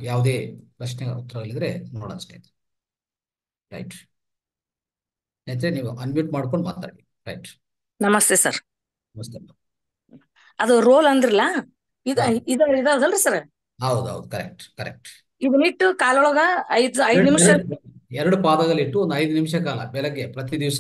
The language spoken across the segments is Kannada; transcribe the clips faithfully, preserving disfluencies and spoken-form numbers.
ಯಾವುದೇ ಪ್ರಶ್ನೆ ಉತ್ತರಗಳಿದ್ರೆ ನೋಡೋಣ ಸ್ನೇಹಿತರೆ. ರೈಟ್ ಸ್ನೇಹಿತರೆ, ನೀವು ಅನ್ಮ್ಯೂಟ್ ಮಾಡ್ಕೊಂಡು ಮಾತಾಡಿ. ರೈಟ್. ನಮಸ್ತೆ ಸರ್. ನಮಸ್ತೆ. ಅದು ರೋಲ್ ಅಂದ್ರಲ್ಲ, ಇದ ಹಾ ಇದ ಇದಲ್ರಿ ಸರ್? ಹೌದೌದು, ಕರೆಕ್ಟ್ ಕರೆಕ್ಟ್. ಇದನ್ನಿಟ್ಟು ಕಾಲೊಳಗ ಐದ್ ಐದ್ ಎರಡು ನಿಮಿಷ ಎರಡು ಎರಡು ಪಾದಗಳಿಟ್ಟು ಒಂದು ಐದು ನಿಮಿಷ ಕಾಲ ಬೆಳಗ್ಗೆ ಪ್ರತಿ ದಿವಸ.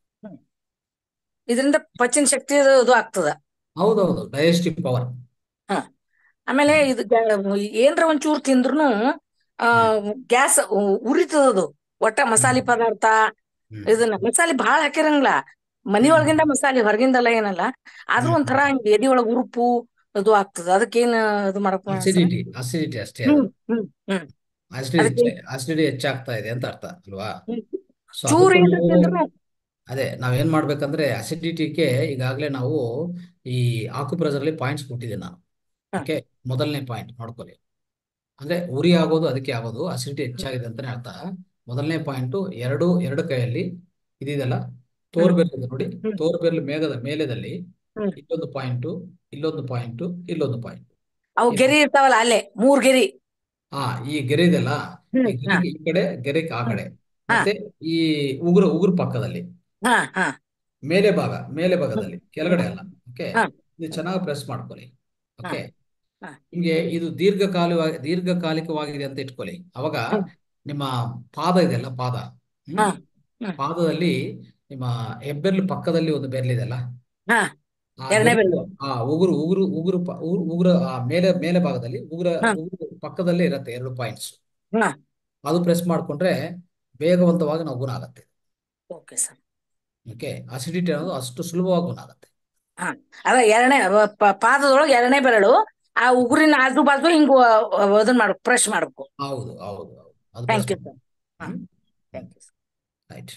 ಇದರಿಂದ ಪಚನ ಶಕ್ತಿ ಅದು ಇದು ಆಗ್ತದ. ಹೌದೌದು, ಡೈಜೆಸ್ಟಿವ್ ಪವರ್. ಹ ಆಮೇಲೆ ಇದು ಗ್ಯಾ- ಏನ್ರ ಒಂಚೂರು ತಿಂದ್ರು ಆ ಗ್ಯಾಸ್ ಉರಿತದ ಅದು. ಒಟ್ಟ ಮಸಾಲೆ ಪದಾರ್ಥ ಇದನ್ನ ಮಸಾಲೆ ಬಹಳ ಹಾಕಿರಂಗಿಲ್ಲ, ಮನಿ ಒಳಗಿಂದ ಮಸಾಲೆ, ಹೊರಗಿಂದಲ್ಲ ಏನಲ್ಲ. ಆದ್ರೂ ಒಂಥರ ಹಿಂಗ್ ಎದಿ ಒಳಗ ಉರುಪು ಅದು ಆಗ್ತದ. ಅದಕ್ಕೇನ್ ಇದು ಮಾಡಪ್ಪ ಸರ್? ಅಸಿಡಿಟಿ ಅಸಿಡಿಟಿ ಅಷ್ಟೇ ಅದು. ಹ್ಮ್ ಹ್ಮ್ ಹ್ಮ್ ಅಸಿಡಿಟಿ ಅದಕ್ಕೆ ಅಸಿಡಿಟಿ ಹೆಚ್ಚಾಗ್ತಾ ಇದೆ ಅಂತ ಅರ್ಥ ಅಲ್ವಾ? ಸೊ ಚೂರು ಅದಕ್ಕೂ ಏನ್ರ ನೀವು ತಿಂದ್ರು ಅದೇ ನಾವೇನ್ ಮಾಡ್ಬೇಕಂದ್ರೆ ಅಸಿಡಿಟಿಗೆ ಈಗಾಗಲೇ ನಾವು ಈ ಆಕುಪ್ರೆಸರ್ಲಿ ಪಾಯಿಂಟ್ಸ್ ಕೊಟ್ಟಿದ್ದೀನಿ ನಾನು. ಹ, ಓಕೆ, ಮೊದಲನೇ ಪಾಯಿಂಟ್ ನೋಡ್ಕೊಳ್ಳಿ. ಅಂದ್ರೆ ಉರಿ ಆಗೋದು ಅದಕ್ಕೆ ಆಗೋದು, ಅಸಿಡಿಟಿ ಹೆಚ್ಚಾಗಿದೆ ಅಂತಾನೆ ಅರ್ಥ. ಮೊದಲನೇ ಪಾಯಿಂಟು ಎರಡು ಎರಡು ಕೈಯಲ್ಲಿ ಇದೆಯಲ್ಲ, ತೋರ್ ಬೆರಳು ಇದೆ ನೋಡಿ, ಹ್ಮ್ ತೋರ್ ಬೆರಳು ಮೇಘದ ಮೇಲೆದಲ್ಲಿ ಹ್ಮ್ ಇಲ್ಲೊಂದು ಪಾಯಿಂಟು, ಇಲ್ಲೊಂದು ಪಾಯಿಂಟು, ಇಲ್ಲೊಂದು ಪಾಯಿಂಟ್. ಅವು ಗೆರಿ ಇರ್ತಾವಲ್ಲ ಅಲ್ಲೇ ಮೂರ್ ಗೆರಿ. ಹಾ, ಈ ಗೆರೆ ಇದೆಯಲ್ಲ, ಹ್ಮ್ ಈ ಹ ಗೆರೆಗೆ ಈ ಕಡೆ, ಗೆರೆಗೆ ಆ ಹ್ಮ್ ಕಡೆ, ಹ ಮತ್ತೆ ಈ ಉಗುರು ಉಗುರು ಪಕ್ಕದಲ್ಲಿ ಹ ಹ ಮೇಲೆ ಭಾಗ, ಮೇಲೆ ಹ್ಮ್ ಭಾಗದಲ್ಲಿ, ಹ್ಮ್ ಕೆಳಗಡೆ ಅಲ್ಲ. ಓಕೆ, ಹ ಇದು ಚೆನ್ನಾಗಿ ಪ್ರೆಸ್ ಮಾಡ್ಕೊಳ್ಳಿ. ಹ ಓಕೆ, ಹ ನಿಮ್ಗೆ ಇದು ದೀರ್ಘಕಾಲವಾಗಿ ದೀರ್ಘಕಾಲಿಕವಾಗಿದೆ ಅಂತ ಇಟ್ಕೊಳ್ಳಿ. ಅವಾಗ ಹ್ಮ್ ನಿಮ್ಮ ಪಾದ ಇದೆಯಲ್ಲ, ಪಾದ, ಹ ಹ್ಮ್ ಹ್ಮ್ ಪಾದದಲ್ಲಿ ನಿಮ್ಮ ಹೆಬ್ಬೆರಳು ಪಕ್ಕದಲ್ಲಿ ಒಂದು ಬೆರಳಿದೆಯಲ್ಲ, ಹ ಆ ಎರಡನೇ ಬೆರಳು. ಬೆರಳು ಆ ಉಗುರು ಉಗುರು ಉಗುರು ಪ- ಉಗುರು ಉಗುರ ಆ ಮೇಲೆ ಮೇಲೆ ಭಾಗದಲ್ಲಿ ಉಗುರ ಹ ಉಗುರು ಪಕ್ಕದಲ್ಲೇ ಇರುತ್ತೆ ಎರಡು ಪಾಯಿಂಟ್ಸ್. ಹ ಅದು ಪ್ರೆಸ್ ಮಾಡ್ಕೊಂಡ್ರೆ ವೇಗವಂತವಾಗಿ ನಾವು ಗುಣ ಆಗುತ್ತೆ. Okay sir. ಓಕೆ, ಅಸಿಡಿಟಿ ಅನ್ನೋದು ಅಷ್ಟು ಸುಲಭವಾಗಿ ಗುಣ ಆಗುತ್ತೆ. ಹ ಅದ ಎರಡನೇ ಪಾದದೊಳಗೆ ಎರಡನೇ ಬೆರಳು, ಆ ಉಗುರಿನ ಆಜು ಬಾಜು ಹಿಂಗ ಅದನ್ನ ಮಾಡ್ಬೇಕು, ಪ್ರೆಸ್ ಮಾಡ್ಬೇಕು. ಹೌದು ಹೌದು ಹೌದು, ಅದು ಪ್ರೆಸ್ ಥ್ಯಾಂಕ್ ಯು ಮಾಡಿ. ಸರ್. ಹ ಹ್ಮ್ ಹ್ಮ್ thank you sir. Right.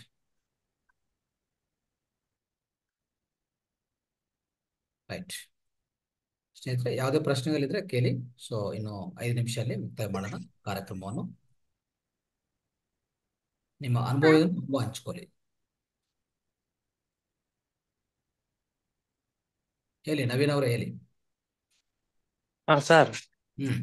Right ಸ್ನೇಹಿತರೆ, ಯಾವುದೇ ಪ್ರಶ್ನೆಗಳಿದ್ರೆ ಕೇಳಿ. ಸೊ ಇನ್ನು ಐದು ನಿಮಿಷದಲ್ಲಿ ಮುಕ್ತಾಯ ಮಾಡೋಣ ಕಾರ್ಯಕ್ರಮವನ್ನು. ನಿಮ್ಮ ಅನುಭವ ತುಂಬ ಹಂಚ್ಕೊಳ್ಳಿ. ಹೇಳಿ ನವೀನ್ ಅವರೇ, ಹೇಳಿ. ಹಾ ಸರ್. ಹ್ಮ್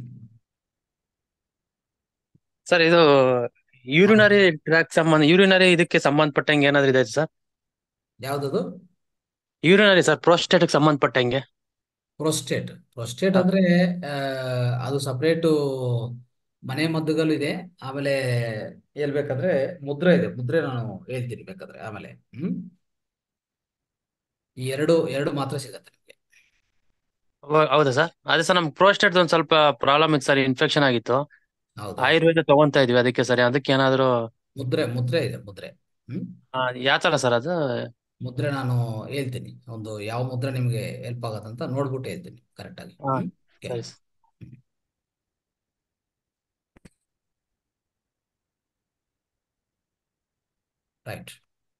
ಸರ್ ಇದು ಯೂರಿನರಿ ಟ್ರ್ಯಾಕ್ ಸಂಬಂಧ ಯೂರಿನರಿ ಇದಕ್ಕೆ ಸಂಬಂಧಪಟ್ಟಂಗೆ ಏನಾದ್ರು ಇದೆ ಸರ್? ಯಾವ್ದದು? ಯೂರಿನರಿ ಸರ್, ಪ್ರೋಸ್ಟೇಟ್ಗೆ ಸಂಬಂಧಪಟ್ಟಂಗೆ. ಪ್ರೊಸ್ಟೇಟ್ ಪ್ರೊಸ್ಟೇಟ್ ಹಾ. ಅಂದ್ರೆ ಆ, ಅದು ಸಪ್ರೇಟು ಮನೆ ಮದ್ದುಗಳು ಇದೆ. ಆಮೇಲೆ ಹೇಳ್ಬೇಕಂದ್ರೆ ಮುದ್ರೆ ಇದೆ, ಮುದ್ರೆ ನಾನು ಹೇಳ್ತೀನಿ ಬೇಕಾದ್ರೆ ಆಮೇಲೆ. ಹ್ಮ್ ಈ ಎರಡು ಎರಡು ಮಾತ್ರ ಸಿಗತ್ತೆ ನಿಮಗೆ. ಹೌ- ಹೌದಾ ಸರ್? ಅದೇ ಸರ್, ನಮ್ಗೆ ಪ್ರೋಸ್ಟೇಟ್ ಒಂದು ಸ್ವಲ್ಪ ಪ್ರಾಬ್ಲಮ್ ಇತ್ತು ಸರ್, ಇನ್ಫೆಕ್ಷನ್ ಆಗಿತ್ತು. ಹೌದೌದು, ಆಯುರ್ವೇದ ತಗೊಂತಾ ಇದ್ವಿ ಅದಕ್ಕೆ ಸರಿ. ಅದಕ್ಕೆ ಏನಾದ್ರು ಮುದ್ರೆ ಮುದ್ರೆ ಇದೆ, ಮುದ್ರೆ. ಹ್ಮ್ ಯಾವ ತರ ಸರ್ ಅದು? ಮುದ್ರೆ ನಾನು ಹೇಳ್ತೀನಿ, ಒಂದು ಯಾವ ಮುದ್ರೆ ನಿಮಗೆ ಹೆಲ್ಪ್ ಆಗತ್ತಂತ ನೋಡ್ಬಿಟ್ಟು ಹೇಳ್ತೀನಿ ಕರೆಕ್ಟಾಗಿ. ಹಾ ಹ್ಮ್ ಸರಿ ಕೇಳಿ. ಸರ್. ರೈಟ್.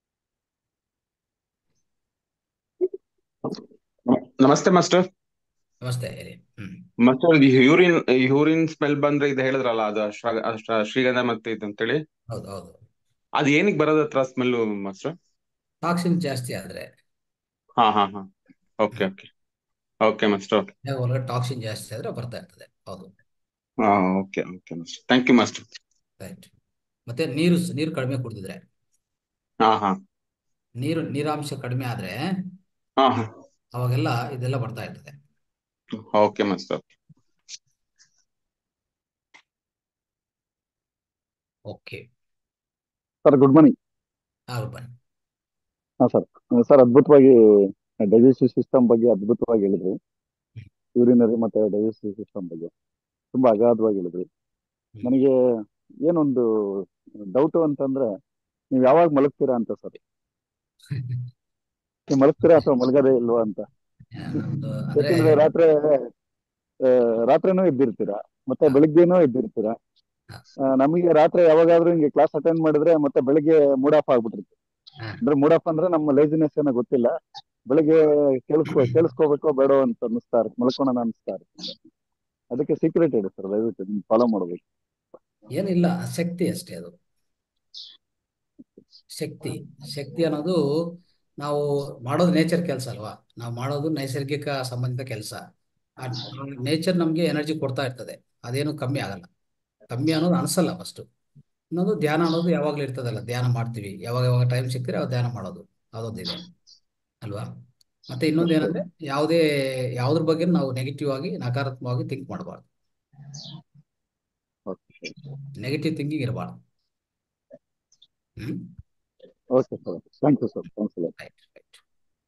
ನಮಸ್ತೆ ಮಾಸ್ಟರ್. ನಮಸ್ತೆ, ಹೇಳಿ. ಹ್ಮ್ ಮಾಸ್ಟರ್, ಯೂರಿನ್ ಯೂರಿನ್ ಸ್ಮೆಲ್ ಬಂದ್ರೆ ಇದು ಹೇಳಿದ್ರಲ್ಲ, ಅದು ಅಶ್ವ- ಅಶ್ವ- ಶ್ರೀಗಂಧ ಮತ್ತೆ ಇದು ಅಂತೇಳಿ, ಹೌದು ಹೌದು, ಅದು ಏನಿಗೆ ಬರೋದು ಹತ್ರ ಸ್ಮೆಲ್ ಮಾಸ್ಟರ್? ಟಾಕ್ಸಿನ್ ಜಾಸ್ತಿ ಆದ್ರೆ. ಹಾ ಹಾ ಹಾ ಓಕೆ ಹ್ಮ್ ಓಕೆ ಓಕೆ ಮಾಸ್ಟರ್. ಒಳಗಡೆ ಟಾಕ್ಸಿನ್ ಜಾಸ್ತಿ ಆದ್ರೆ ಬರ್ತಾ ಇರ್ತದೆ. ಹೌದು. ಹಾ okay okay master, thank you master. Right. ಮತ್ತೆ ನೀರು ನೀರು ಕಡಿಮೆ ಕುಡಿದಿದ್ರೆ, ಹಾ ಹಾ ನೀರು ನೀರಾಂಶ ಕಡಿಮೆ ಆದ್ರೆ ಹಾ ಹಾ ಅವಾಗೆಲ್ಲ ಇದೆಲ್ಲ ಬರ್ತಾ ಇರ್ತದೆ. Okay master. Okay. Sir good morning. ಹೌದು, ಬನ್ನಿ. ಹಾ ಸರ್. ಸರ್ ಅದ್ಭುತವಾಗಿ ಡೈಜೆಸ್ಟಿವ್ ಸಿಸ್ಟಮ್ ಬಗ್ಗೆ ಅದ್ಭುತವಾಗಿ ಹೇಳಿದ್ರಿ. ಯೂರಿನರಿ ಮತ್ತೆ ಡೈಜೆಸ್ಟಿವ್ ಸಿಸ್ಟಮ್ ಬಗ್ಗೆ ತುಂಬಾ ಅಗಾಧವಾಗಿ ಹೇಳಿದ್ರಿ. ಹ್ಮ್. ನನಗೆ ಏನೊಂದು ಡೌಟು ಅಂತಂದ್ರೆ, ನೀವು ಯಾವಾಗ ಮಲಗ್ತೀರಾ ಅಂತ ಸರ್. ನೀವು ಮಲಗ್ತೀರಾ ಅಥವಾ ಮಲಗದೇ ಇಲ್ವಾ ಅಂತ. ನಮ್ದು ಅಂದ್ರೆ ಯಾಕಂದ್ರೆ ರಾತ್ರಿ ಆ, ರಾತ್ರಿನೂ ಎದ್ದಿರ್ತೀರಾ, ಮತ್ತೆ ಹ, ಬೆಳಿಗ್ಗೆನೂ ಎದ್ದಿರ್ತೀರಾ. ಹ, ಆ, ನಮಗೆ ರಾತ್ರಿ ಯಾವಾಗಾದ್ರೂ ಹಿಂಗೆ ಕ್ಲಾಸ್ ಅಟೆಂಡ್ ಮಾಡಿದ್ರೆ ಮತ್ತೆ ಬೆಳಿಗ್ಗೆ ಮೂಡ್ ಆಫ್ ಆಗ್ಬಿಟ್ಟಿರುತ್ತೆ. ಹ. ಅಂದ್ರೆ ಮೂಡ್ ಆಫ್ ಅಂದ್ರೆ ನಮ್ಮ ಲೇಜಿನೆಸ್ ಏನೋ ಗೊತ್ತಿಲ್ಲ, ಬೆಳಿಗ್ಗೆ ಕೇಳಿಸ್ಕೊ ಕೇಳಿಸ್ಕೋಬೇಕೋ ಬೇಡೋ ಅಂತ ಅನಿಸ್ತಾ ಇರುತ್ತೆ, ಮಲ್ಕೊಳ್ಳೋಣ ಅನಿಸ್ತಾ ಇರುತ್ತೆ. ಅದಕ್ಕೆ ಸೀಕ್ರೆಟ್ ಇದೆ ಸರ್, ದಯವಿಟ್ಟು ನೀವು ಫಾಲೋ ಮಾಡಬೇಕು. ಏನಿಲ್ಲ, ಶಕ್ತಿ ಅಷ್ಟೇ ಅದು. ಶಕ್ತಿ ಶಕ್ತಿ ಅನ್ನೋದು ನಾವು ಮಾಡೋದು ನೇಚರ್ ಕೆಲಸ ಅಲ್ವಾ. ನಾವು ಮಾಡೋದು ನೈಸರ್ಗಿಕ ಸಂಬಂಧಿತ ಕೆಲಸ. ಆ ನೇಚರ್ ನಮ್ಗೆ ಎನರ್ಜಿ ಕೊಡ್ತಾ ಇರ್ತದೆ, ಅದೇನು ಕಮ್ಮಿ ಆಗಲ್ಲ. ಕಮ್ಮಿ ಅನ್ನೋದು ಅನ್ಸಲ್ಲ ಫಸ್ಟ್. ಇನ್ನೊಂದು ಧ್ಯಾನ ಅನ್ನೋದು ಯಾವಾಗ್ಲೂ ಇರ್ತದಲ್ಲ, ಧ್ಯಾನ ಮಾಡ್ತೀವಿ ಯಾವಾಗ ಯಾವಾಗ ಟೈಮ್ ಸಿಕ್ಕಿದ್ರೆ ಅವಾಗ ಧ್ಯಾನ ಮಾಡೋದು, ಅದೊಂದಿದೆ ಅಲ್ವಾ. ಮತ್ತೆ ಇನ್ನೊಂದು ಓಕೆ ಏನಂದ್ರೆ ಯಾವುದೇ ಯಾವ್ದ್ರ ಬಗ್ಗೆ ನಾವು ನೆಗೆಟಿವ್ ಆಗಿ ನಕಾರಾತ್ಮಕವಾಗಿ ಥಿಂಕ್ ಮಾಡಬಾರ್ದು. ಓಕೆ ನೆಗೆಟಿವ್ ಥಿಂಕಿಂಗ್ ಇರಬಾರ್ದು. ಹ್ಮ್ okay sir, thank you sir, thanks ಅಲ್ಲ. Right right.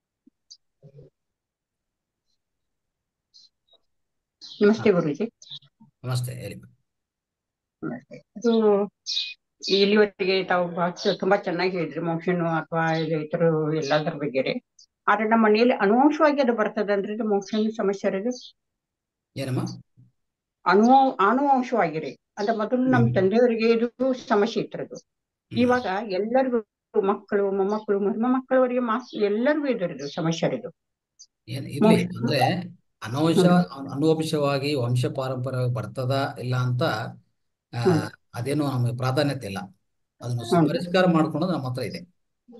ನಮಸ್ತೆ ಗುರುಜಿ. ನಮಸ್ತೆ, ಹೇಳಿ. ನಮಸ್ತೆ. ಅದು ಇಲ್ಲಿವರೆಗೆ ತಾವು ಬಹಳ ತುಂಬಾ ಚೆನ್ನಾಗಿ ಹೇಳಿದ್ರಿ ಮೋಕ್ಷನು ಅಥವಾ ಇತರ ಎಲ್ಲದರ ಬಗ್ಗೆ ರೀ. ಆದ್ರೆ ನಮ್ಮ ಮನೆಯಲ್ಲಿ ಅನುವಂಶವಾಗಿ ಅದು ಬರ್ತದಂದ್ರೆ ಇದು ಮೋಕ್ಷನ ಸಮಸ್ಯೆ ಇರೋದು ಏನಮ್ಮ? ಅನು ಆನುವಂಶವಾಗಿರಿ ಅಂದ್ರೆ ಮೊದಲು ನಮ್ಮ ಹ್ಮ್ ತಂದೆಯವರಿಗೆ ಇದು ಸಮಸ್ಯೆ ಇತ್ತಿರೋದು. ಹ್ಮ್ ಇವಾಗ ಎಲ್ಲರಿಗೂ ಮಕ್ಕಳು ಮೊಮ್ಮಕ್ಕಳು ಮರ್ಮ ಮಕ್ಕಳವರಿಗೆ ಮಾಸ್ ಎಲ್ಲರಿಗೂ ಇದರದು ಸಮಸ್ಯೆ ಇರೋದು ಏನ್ ಇರ್ಲಿ ಮೋಕ್ಷ. ಅಂದ್ರೆ ಅನುವಂಶ ಹ್ಮ್ ಅನುವಂಶವಾಗಿ ವಂಶ ಪಾರಂಪರ್ಯವಾಗಿ ಬರ್ತದ ಇಲ್ಲ ಅಂತ ಆ ಹ್ಮ್ ಅದೇನು ನಮಗೆ ಪ್ರಾಧಾನ್ಯತೆ ಇಲ್ಲ. ಅದನ್ನು ಸ- ಹ್ಮ್ ಪರಿಷ್ಕಾರ ಮಾಡ್ಕೊಳೋದು ನಮ್ಮ ಹತ್ರ ಇದೆ.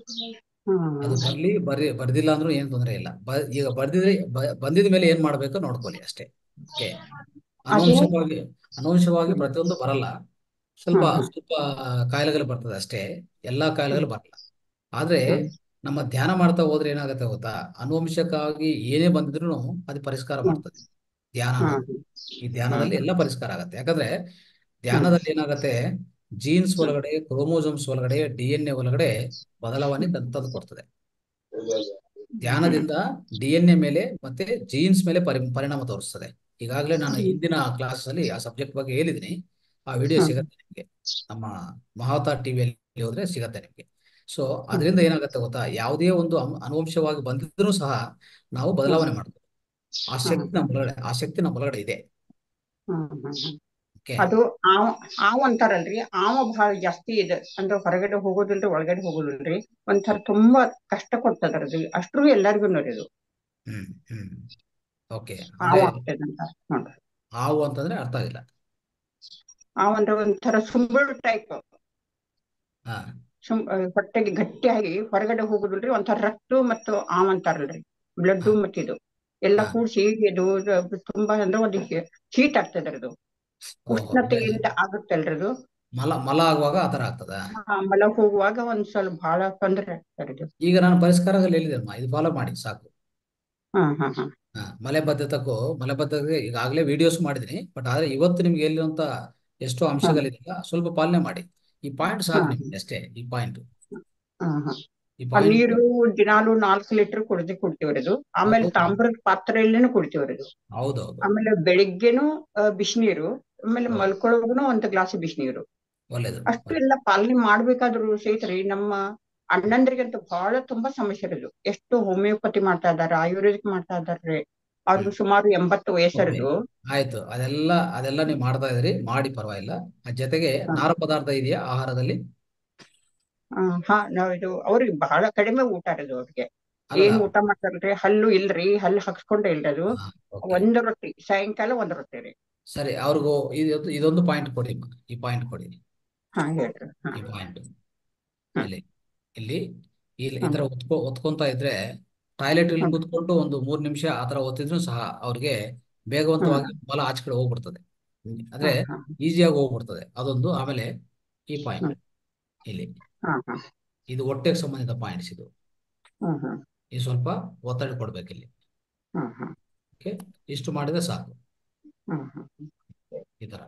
ಅದು ಹ್ಮ್ ಬರ್ಲಿ ಬರ್ರಿ ಬರ್ದಿಲ್ಲ ಅಂದ್ರೂ ಏನ್ ತೊಂದರೆ ಇಲ್ಲ. ಬ ಈಗ ಬರ್ದಿದ್ರೆ ಬ- ಬಂದಿದ ಮೇಲೆ ಏನ್ ಮಾಡ್ಬೇಕು ನೋಡ್ಕೊಳ್ಳಿ ಅಷ್ಟೇ. ಓಕೆ. ಅದೇ. ಅನುವಂಶವಾಗಿ ಅನುವಂಶವಾಗಿ ಹ್ಮ್ ಪ್ರತಿಯೊಂದು ಬರಲ್ಲ. ಸ್ವಲ್ಪ ಹ್ಮ್ ಹ್ಮ್ ಸ್ವಲ್ಪ ಕಾಯಿಲೆಗಳು ಬರ್ತದೆ ಅಷ್ಟೇ, ಎಲ್ಲಾ ಕಾಯಿಲೆಗಳು ಹ್ಮ್ ಬರಲ್ಲ. ಆದ್ರೆ ಹ್ಮ್ ನಮ್ಮ ಧ್ಯಾನ ಮಾಡ್ತಾ ಹೋದ್ರೆ ಏನಾಗುತ್ತೆ ಗೊತ್ತಾ, ಅನುವಂಶಕ್ಕಾಗಿ ಏನೇ ಬಂದಿದ್ರು ಅದು ಪರಿಷ್ಕಾರ ಹ್ಮ್ ಮಾಡ್ತದೆ ಧ್ಯಾನ ಹ್ಮ್ ಅನ್ನೋದು. ಈ ಧ್ಯಾನದಲ್ಲಿ ಹ್ಮ್ ಎಲ್ಲ ಪರಿಷ್ಕಾರ ಆಗತ್ತೆ. ಯಾಕಂದ್ರೆ ಹ್ಮ್ ಧ್ಯಾನದಲ್ಲಿ ಏನಾಗತ್ತೆ, ಜೀನ್ಸ್ ಹ್ಮ್ ಒಳಗಡೆ, ಕ್ರೋಮೋಸೋಮ್ಸ್ ಒಳಗಡೆ, ಡಿ ಎನ್ ಎ ಒಳಗಡೆ ಬದಲಾವಣೆ ಹ್ಮ್ ತಂದು ಕೊಡ್ತದೆ. ಹ್ಮ್ ಧ್ಯಾನದಿಂದ ಡಿ ಎನ್ ಎ ಮೇಲೆ ಮತ್ತೆ ಜೀನ್ಸ್ ಮೇಲೆ ಪರಿ ಪರಿಣಾಮ ತೋರಿಸ್ತದೆ. ಈಗಾಗಲೇ ನಾನು ಹಿಂದಿನ ಕ್ಲಾಸ್ ಅಲ್ಲಿ ಆ ಸಬ್ಜೆಕ್ಟ್ ಬಗ್ಗೆ ಹೇಳಿದ್ದೀನಿ. ಆ ವಿಡಿಯೋ ಹ್ಮ್ ಸಿಗತ್ತೆ ನಿಮಗೆ, ನಮ್ಮ ಮಹಾವತಾರ್ ಟಿವಿಯಲ್ಲಿ ಹೋದ್ರೆ ಸಿಗತ್ತೆ ನಿಮಗೆ. ಸೊ ಹ್ಮ್ ಅದರಿಂದ ಏನಾಗುತ್ತೆ ಗೊತ್ತಾ, ಯಾವುದೇ ಒಂದು ಅನು- ಅನುವಂಶವಾಗಿ ಬಂದಿದ್ರೂ ಸಹ ನಾವು ಹ್ಮ್ ಬದಲಾವಣೆ ಮಾಡ್ತೀವಿ. ಆ ಹ್ಮ್ ಶಕ್ತಿ ನಮ್ಮ ಒಳಗಡೆ ಆ ಶಕ್ತಿ ನಮ್ಮ ಒಳಗಡೆ ಇದೆ. ಹ್ಮ್ ಹ್ಮ್ ಹ್ಮ್. ಓಕೆ. ಅದು ಆವ ಆವ್ ಅಂತಾರಲ್ರಿ, ಆವ ಬಹಳ ಜಾಸ್ತಿ ಇದೆ ಅಂದ್ರೆ ಹೊರಗಡೆ ಹೋಗೋದಿಲ್ರಿ ಒಳಗಡೆ ಹೋಗೋದಿಲ್ರಿ. ಒಂಥರ ತುಂಬಾ ಕಷ್ಟ ಕೊಡ್ತದ್ರಿ, ಅಷ್ಟ್ರು ಎಲ್ಲರಿಗೂ ನೋಡಿದು ಹ್ಮ್ ಹ್ಮ್ ಓಕೆ. ಆವ ಅಂದ್ರೆ ಆಗ್ತದಂತ ನೋಡ್ರಿ. ಹಾವು ಅಂತಂದ್ರೆ ಅರ್ಥ ಆಗಿಲ್ಲ. ಆವ್ ಅಂದ್ರೆ ಒಂಥರ ಸುಂಬಳ ಟೈಪ್, ಹಾ ಸುಮ್ ಹೊಟ್ಟೆಗೆ ಗಟ್ಟಿಯಾಗಿ ಹೊರಗಡೆ ಹೋಗುದಿಲ್ರಿ. ಒಂಥರ ರಕ್ತ ಮತ್ತು ಆವ್ ಅಂತಾರಲ್ರಿ, ಬ್ಲಡ್ ಹಾ ಮತ್ತು ಇದು ಎಲ್ಲ ಹಾ ಕೂಡ್ಸಿ ಇದು ಇದು ತುಂಬಾ ಅಂದ್ರೆ ಒಂದು ಹೀಟ್ ಆಗ್ತದ್ರಿ ಅದು, ಓಹೋ. ಅಂದ್ರೆ ಉಷ್ಣತೆಯಿಂದ ಆಗುತ್ತಲ್ರಿ ಅದು. ಮಲ ಮಲ ಆಗುವಾಗ ಆ ಥರ ಆಗ್ತದ. ಆ ಮಲ ಹೋಗುವಾಗ ಒಂದ್ ಸ್ವಲ್ಪ ಬಹಳ ತೊಂದರೆ ಆಗ್ತಾರೆ ಇದು. ಈಗ ನಾನು ಪರಿಷ್ಕಾರದಲ್ಲಿ ಹೇಳಿದೆಮ್ಮ, ಇದು ಫಾಲೋ ಮಾಡಿ ಸಾಕು. ಹಾ ಹಾ ಹಾ ಹಾ ಮಲೆಬದ್ಧತೆಗೂ ಮಲೆಬದ್ಧತೆಗೆ ಈಗಾಗಲೇ ವಿಡಿಯೋಸ್ ಮಾಡಿದ್ದೀನಿ. ಬಟ್ ಆದ್ರೆ ಇವತ್ತು ನಿಮ್ಗೆ ಎಲ್ಲಿರುವಂತ ಎಷ್ಟೋ ಹಾ ಅಂಶಗಳಿದೆಯಲ್ಲ ಸ್ವಲ್ಪ ಪಾಲನೆ ಮಾಡಿ. ಈ ಪಾಯಿಂಟ್ ಹಾ ಸಾಕು ನಿಮ್ಗೆ ಅಷ್ಟೇ. ಈ ಪಾಯಿಂಟ್ ಹಾ ಹಾ ಈ ಆ ಪಾಯಿಂಟ್ ನೀರು ದಿನಾಲು ನಾಲ್ಕು ಲೀಟರ್ ಕುಡ್ದು ಕುಡ್ತೀವ್ರಿ ಅದು. ಆಮೇಲೆ ಹೌದು ತಾಮ್ರದ ಪಾತ್ರೆಯಲ್ಲೇನು ಕುಡಿತೀವ್ರಿ ಅದು. ಹೌದೌದು ಆಮೇಲೆ ಬೆಳಿಗ್ಗೆನು ಬಿಸಿನೀರು, ಆಮೇಲೆ ಹೌದು. ಮಲ್ಕೊಳಗುನು ಒಂದು ಗ್ಲಾಸ್ ಬಿಸಿನೀರು. ಒಳ್ಳೇದು ಅಷ್ಟು ಒಳ್ಳೇದು. ಎಲ್ಲ ಪಾಲನೆ ಮಾಡ್ಬೇಕಾದ್ರು ಸಹಿತ್ರಿ ನಮ್ಮ ಅಣ್ಣಂದ್ರಿಗಂತೂ ಬಹಳ ತುಂಬಾ ಸಮಸ್ಯೆ ಇರೋದು. ಎಷ್ಟು ಹೋಮಿಯೋಪತಿ ಮಾಡ್ತಾ ಇದಾರೆ, ಆಯುರ್ವೇದಿಕ್ ಮಾಡ್ತಾ ಇದಾರೆ. ಅವ್ರಿಗೆ ಹ್ಮ್ ಸುಮಾರು ಎಂಬತ್ತು ಓಕೆ. ವಯಸ್ಸರದು. ಆಯ್ತು, ಅದೆಲ್ಲ ಅದೆಲ್ಲ ನೀವು ಮಾಡ್ತಾ ಇದ್ರಿ, ಮಾಡಿ ಪರವಾಗಿಲ್ಲ. ಅದ್ ಜೊತೆಗೆ ನಾರು ಪದಾರ್ಥ ಇದೆಯಾ ಆಹಾರದಲ್ಲಿ? ಹಾ ನಾವ್ ಇದು ಅವ್ರಿಗೆ ಬಹಳ ಕಡಿಮೆ ಊಟ ಇರೋದು ಅವ್ರಿಗೆ. ಅಲ್ಲ. ಏನ್ ಊಟ ಮಾಡ್ತಾರಲ್ರಿ, ಹಲ್ಲು ಇಲ್ರಿ, ಹಲ್ಲು ಹಾಕ್ಸ್ಕೊಂಡೇ ಇಲ್ರಿ ಅದು. ಹಾ ಓಕೆ. ಒಂದು ರೊಟ್ಟಿ ಸಾಯಂಕಾಲ ಒಂದು ರೊಟ್ಟಿ ರೀ. ಸರಿ, ಅವ್ರಿಗೂ ಇದೊಂದು ಇದೊಂದು ಪಾಯಿಂಟ್ ಕೊಡಿ ಅಮ್ಮ. ಈ ಪಾಯಿಂಟ್ ಕೊಡಿ, ಹಾ ಹೇಳ್ರಿ. ಹಾ ಈ ಪಾಯಿಂಟ್ ಹ್ಮ್ ಇಲ್ಲಿ ಇಲ್ಲಿ ಇಲ್ಲಿ ಈ ಹ್ಮ್ ತರ ಒತ್ಕೊ ಒತ್ಕೊಂತ ಇದ್ರೆ, ಟಾಯ್ಲೆಟ್ ಅಲ್ಲಿ ಹ್ಮ್ ಕೂತ್ಕೊಂಡು ಒಂದು ಮೂರ್ ನಿಮಿಷ ಆ ತರ ಒತ್ತಿದ್ರು ಸಹ ಅವ್ರಿಗೆ ಹ್ಮ್ ಬೇಗವಂತವಾಗಿ ಮಲ ಆಚೆ ಕಡೆ ಹೋಗ್ಬಿಡ್ತದೆ. ಹ್ಮ್. ಅಂದ್ರೆ ಹ್ಮ್ ಹ್ಮ್ ಈಸಿಯಾಗಿ ಹೋಗ್ಬಿಡ್ತದೆ ಅದೊಂದು. ಆಮೇಲೆ ಈ ಪಾಯಿಂಟ್ ಹ್ಮ್ ಇಲ್ಲಿ, ಹ್ಮ್ ಹ್ಮ್ ಇದು ಹೊಟ್ಟೆಗೆ ಸಂಬಂಧಿತ ಪಾಯಿಂಟ್ಸ್. ಇದು ಹ್ಮ್ ಹ್ಮ್ ಇದು ಸ್ವಲ್ಪ ಒತ್ತಡ ಕೊಡ್ಬೇಕು ಇಲ್ಲಿ. ಹ್ಮ್ ಹ್ಮ್ ಓಕೆ, ಇಷ್ಟು ಮಾಡಿದ್ರೆ ಸಾಕು. ಹ್ಮ್ ಹ್ಮ್. ಈ ತರ